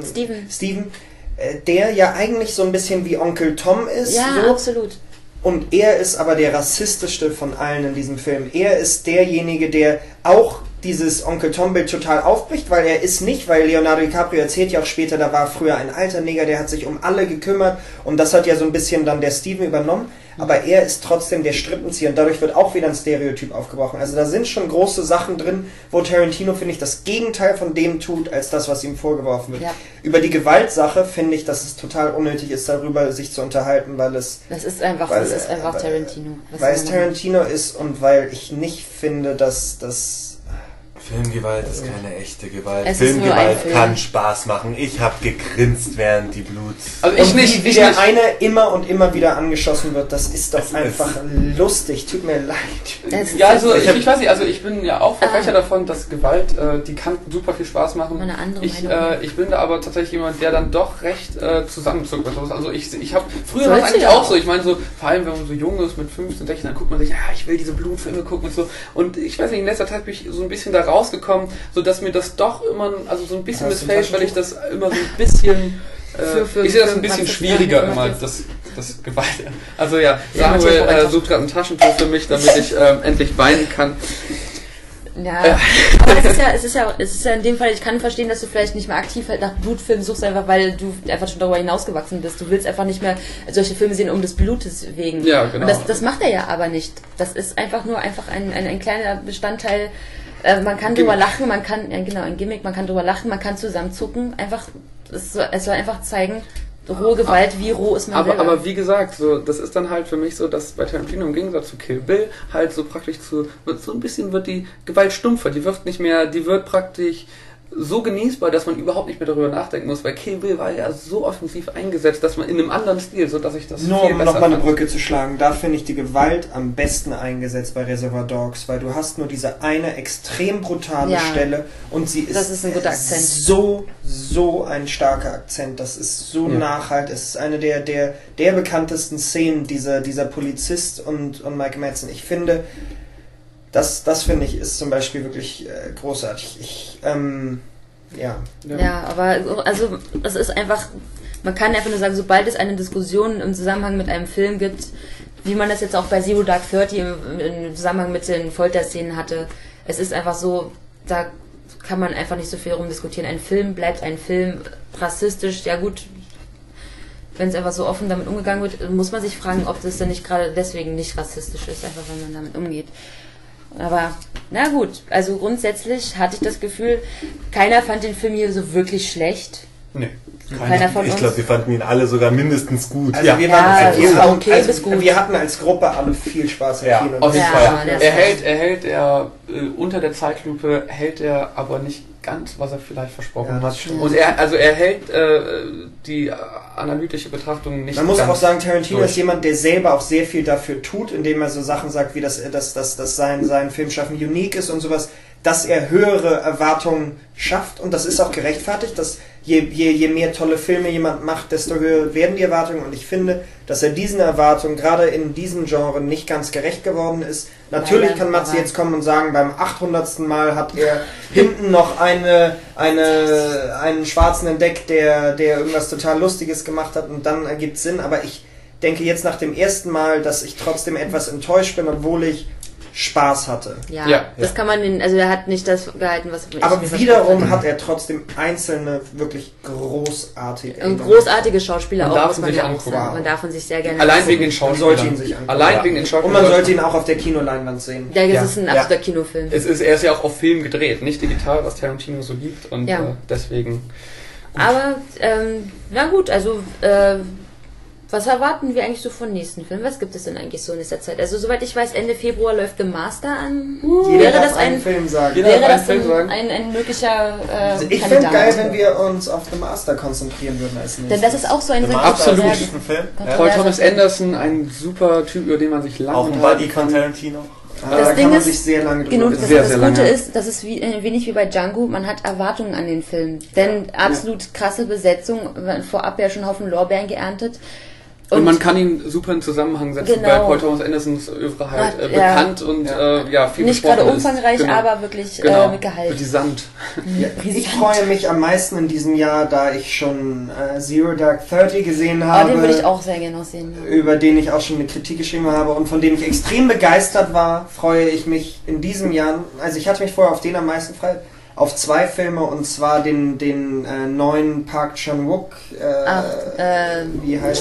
der ja eigentlich so ein bisschen wie Onkel Tom ist. Ja, so. Absolut. Und er ist aber der rassistischste von allen in diesem Film. Er ist derjenige, der auch dieses Onkel Tom-Bild total aufbricht, weil Leonardo DiCaprio erzählt ja auch später, da war früher ein alter Neger, der hat sich um alle gekümmert und das hat ja so ein bisschen dann der Steven übernommen, aber er ist trotzdem der Strippenzieher und dadurch wird auch wieder ein Stereotyp aufgebrochen. Also da sind schon große Sachen drin, wo Tarantino, finde ich, das Gegenteil von dem tut, als das, was ihm vorgeworfen wird. Ja. Über die Gewaltsache finde ich, dass es total unnötig ist, darüber sich zu unterhalten, weil es... Das ist einfach Tarantino. Weil es Tarantino ist und weil ich nicht finde, dass das... Filmgewalt ist keine echte Gewalt. Filmgewalt kann Spaß machen. Ich habe gegrinst, während die Blut... Also ich nicht, wie der eine immer und immer wieder angeschossen wird, das ist doch einfach lustig. Tut mir leid. Ja, also ich weiß nicht, also ich bin ja auch Verfechter davon, dass Gewalt, die kann super viel Spaß machen. Eine andere ich bin da aber tatsächlich jemand, der dann doch recht zusammenzuckt. Also ich habe früher war es eigentlich auch so. Ich meine so, vor allem wenn man so jung ist mit 15, 16, dann guckt man sich, ja, ich will diese Blutfilme gucken und so. Und ich weiß nicht, in letzter Zeit bin ich so ein bisschen da rausgekommen, so dass mir das doch immer, also so ein bisschen missfällt, weil ich das immer so ein bisschen, ich sehe das ein bisschen schwieriger immer, das Gewalt. Also ja, Samuel sucht gerade ein Taschentuch für mich, damit ich endlich weinen kann. Ja, aber es ist ja in dem Fall, ich kann verstehen, dass du vielleicht nicht mehr aktiv halt nach Blutfilmen suchst, einfach weil du einfach schon darüber hinausgewachsen bist. Du willst einfach nicht mehr solche Filme sehen um des Blutes wegen. Ja, genau. Und das macht er ja aber nicht. Das ist einfach nur ein kleiner Bestandteil. Man kann drüber lachen, ein Gimmick, man kann drüber lachen, man kann zusammenzucken, es soll einfach zeigen, rohe Gewalt, wie roh ist man selber. Aber wie gesagt, so, das ist dann halt für mich so, dass bei Tarantino im Gegensatz zu Kill Bill halt so praktisch wird die Gewalt stumpfer, die wird praktisch so genießbar, dass man überhaupt nicht mehr darüber nachdenken muss, weil Kill Bill war ja so offensiv eingesetzt, dass man in einem anderen Stil, so dass ich das nur um nochmal eine Brücke zu schlagen, da finde ich die Gewalt am besten eingesetzt bei Reservoir Dogs, weil du hast nur diese eine extrem brutale Stelle und sie ist, das ist ein guter Akzent. so ein starker Akzent, das ist so nachhaltig, es ist eine der bekanntesten Szenen, dieser Polizist und Michael Madsen. Ich finde, das finde ich ist zum Beispiel wirklich großartig. Ja, aber also es ist einfach, man kann einfach nur sagen, sobald es eine Diskussion im Zusammenhang mit einem Film gibt, wie man das jetzt auch bei Zero Dark 30 im Zusammenhang mit den Folterszenen hatte, es ist einfach so, da kann man einfach nicht so viel rumdiskutieren. Ein Film bleibt ein Film, rassistisch, ja gut, wenn es einfach so offen damit umgegangen wird, muss man sich fragen, ob das dann nicht gerade deswegen nicht rassistisch ist, einfach wenn man damit umgeht. Aber, na gut, also grundsätzlich hatte ich das Gefühl, keiner fand den Film hier so wirklich schlecht. Nee. Keiner von uns. Ich glaube, wir fanden ihn alle sogar mindestens gut. Also wir hatten als Gruppe alle viel Spaß im Kino. Auf jeden Fall. Unter der Zeitlupe hält er aber nicht ganz, was er vielleicht versprochen hat. Und er hält die analytische Betrachtung nicht. Man muss auch sagen, Tarantino ist jemand, der selber auch sehr viel dafür tut, indem er so Sachen sagt, wie dass sein Filmschaffen unique ist und sowas, dass er höhere Erwartungen schafft, und das ist auch gerechtfertigt, dass je mehr tolle Filme jemand macht, desto höher werden die Erwartungen, und ich finde, dass er diesen Erwartungen gerade in diesem Genre nicht ganz gerecht geworden ist. Natürlich kann Matze jetzt kommen und sagen, beim 800. Mal hat er hinten noch einen Schwarzen entdeckt, der irgendwas total Lustiges gemacht hat, und dann ergibt Sinn, aber ich denke jetzt nach dem ersten Mal, dass ich trotzdem etwas enttäuscht bin, obwohl ich Spaß hatte. Ja, das kann man also er hat nicht das gehalten, was Aber wiederum hat er trotzdem einzelne wirklich großartige Schauspieler man auch, darf muss man sich ja auch angucken. sagen. Man darf von sich sehr gerne Allein wegen den Man Schauspielern. sollte ihn sich angucken. Allein wegen den Und Schauspielern. man sollte ihn auch auf der Kinoleinwand sehen. Ja, das ist ein absoluter Kinofilm. Er ist ja auch auf Film gedreht, nicht digital, was Tarantino so liebt. Und deswegen... Gut. Aber, na gut, also... was erwarten wir eigentlich so von nächsten Filmen? Was gibt es denn eigentlich so in dieser Zeit? Also soweit ich weiß, Ende Februar läuft The Master an. Wäre das ein Film sagen? Wäre das ein möglicher Ich finde geil, wenn wir uns auf The Master konzentrieren würden als nächstes. Denn das ist auch so ein absolut Film. Paul Thomas Anderson, ein super Typ, über den man sich lange auch ein Buddy von Tarantino. Das Ding kann man ist, sich sehr lange genug, drüber das Gute ist, das ist wenig wie bei Django, man hat Erwartungen an den Film. Denn absolut krasse Besetzung, vorab ja schon einen Haufen Lorbeeren geerntet. Und man kann ihn super in Zusammenhang setzen, weil Paul Thomas Andersons Oeuvre halt bekannt und viel nicht gerade umfangreich, aber wirklich mit Gehalt. Brisant. Ich freue mich am meisten in diesem Jahr, da ich schon Zero Dark 30 gesehen habe. Den würde ich auch sehr gerne noch sehen. Ja. Über den ich auch schon eine Kritik geschrieben habe und von dem ich extrem begeistert war, freue ich mich in diesem Jahr, also ich hatte mich vorher auf den am meisten gefreut, auf 2 Filme, und zwar den neuen Park Chan-wook, wie heißt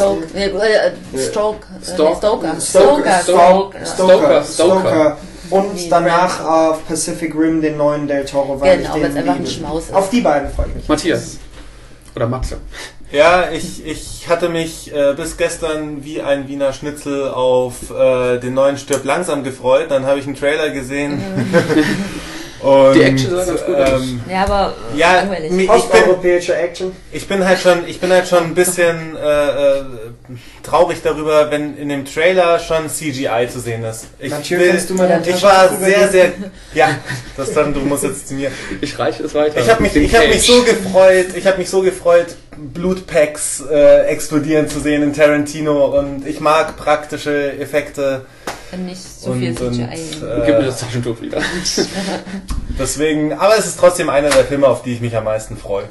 Stoker. Und danach auf Pacific Rim den neuen Del Toro, weil ich den einfach ein Schmaus ist. Auf die beiden freue ich mich. Matthias. Oder Matze. Ja, ich hatte mich bis gestern wie ein Wiener Schnitzel auf den neuen Stirb langsam gefreut. Dann habe ich einen Trailer gesehen. Und, die Action sah ganz gut aus. Ja, aber osteuropäische Action. Ich bin halt schon ein bisschen traurig darüber, wenn in dem Trailer schon CGI zu sehen ist. Ich war sehr, du musst jetzt zu mir. Ich reiche es weiter. Ich habe mich so gefreut, Blutpacks explodieren zu sehen in Tarantino, und ich mag praktische Effekte. Nicht so viel CGI. Gib mir das Taschentuch wieder. Deswegen, aber es ist trotzdem einer der Filme, auf die ich mich am meisten freue.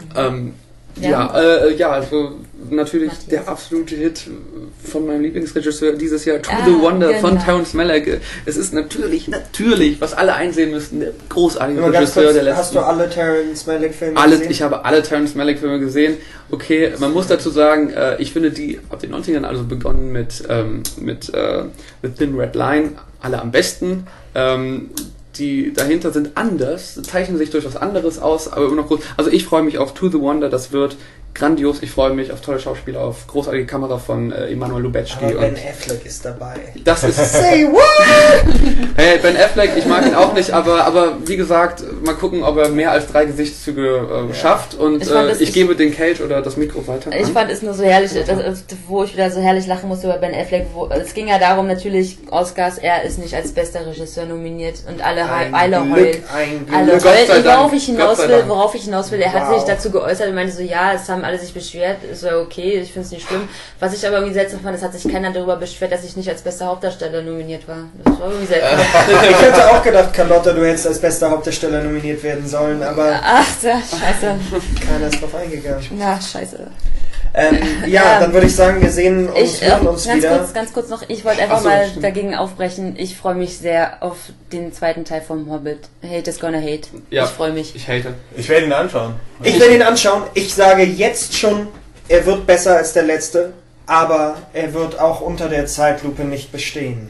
Also natürlich Matthias. Der absolute Hit von meinem Lieblingsregisseur dieses Jahr, To the Wonder von Terrence Malick. Es ist natürlich, was alle einsehen müssten, der großartige Regisseur der letzten... Hast du alle Terrence Malick Filme gesehen? Ich habe alle Terrence Malick Filme gesehen. Okay, man muss dazu sagen, ich finde die ab den 90ern, also begonnen mit Thin Red Line, alle am besten. Die dahinter sind anders, zeichnen sich durch was anderes aus, aber immer noch groß. Also ich freue mich auf To the Wonder, das wird grandios. Ich freue mich auf tolle Schauspieler, auf großartige Kamera von Emanuel Lubezki. Aber Ben Affleck ist dabei. Das ist... Say what? Hey, Ben Affleck, ich mag ihn auch nicht, aber wie gesagt, mal gucken, ob er mehr als 3 Gesichtszüge schafft, und ich gebe den Cage oder das Mikro weiter. Ich fand es nur so herrlich, wo ich wieder so herrlich lachen musste über Ben Affleck. Es ging ja darum, natürlich, Oscars, er ist nicht als bester Regisseur nominiert und alle heulen. Worauf ich hinaus will, er hat sich dazu geäußert und meinte so, ja, es haben alle sich beschwert, ist ja okay, ich finde es nicht schlimm. Was ich aber irgendwie seltsam fand, es hat sich keiner darüber beschwert, dass ich nicht als bester Hauptdarsteller nominiert war. Das war irgendwie seltsam. Ich hätte auch gedacht, Carlotta, du hättest als bester Hauptdarsteller nominiert werden sollen, aber... Ach, scheiße. Keiner ist drauf eingegangen. Na, scheiße. Dann würde ich sagen, wir sehen uns, hören uns wieder. Ganz kurz noch, ich wollte einfach dagegen aufbrechen. Ich freue mich sehr auf den zweiten Teil vom Hobbit. Hate is gonna hate. Ja, ich freue mich. Ich hate. Ich werde ihn anschauen. Ich werde ihn anschauen. Ich sage jetzt schon, er wird besser als der letzte, aber er wird auch unter der Zeitlupe nicht bestehen.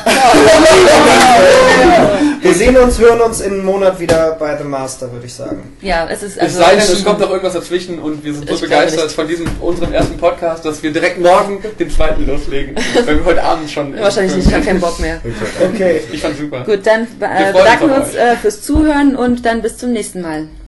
Wir sehen uns, hören uns in einem Monat wieder bei The Master, würde ich sagen. Ja, es ist... Es sei denn, es kommt noch irgendwas dazwischen und wir sind so begeistert von unserem ersten Podcast, dass wir direkt morgen den zweiten loslegen. Weil wir heute Abend schon... Wahrscheinlich nicht, ich habe keinen Bock mehr. Okay. Ich fand's super. Gut, dann bedanken wir uns fürs Zuhören und dann bis zum nächsten Mal.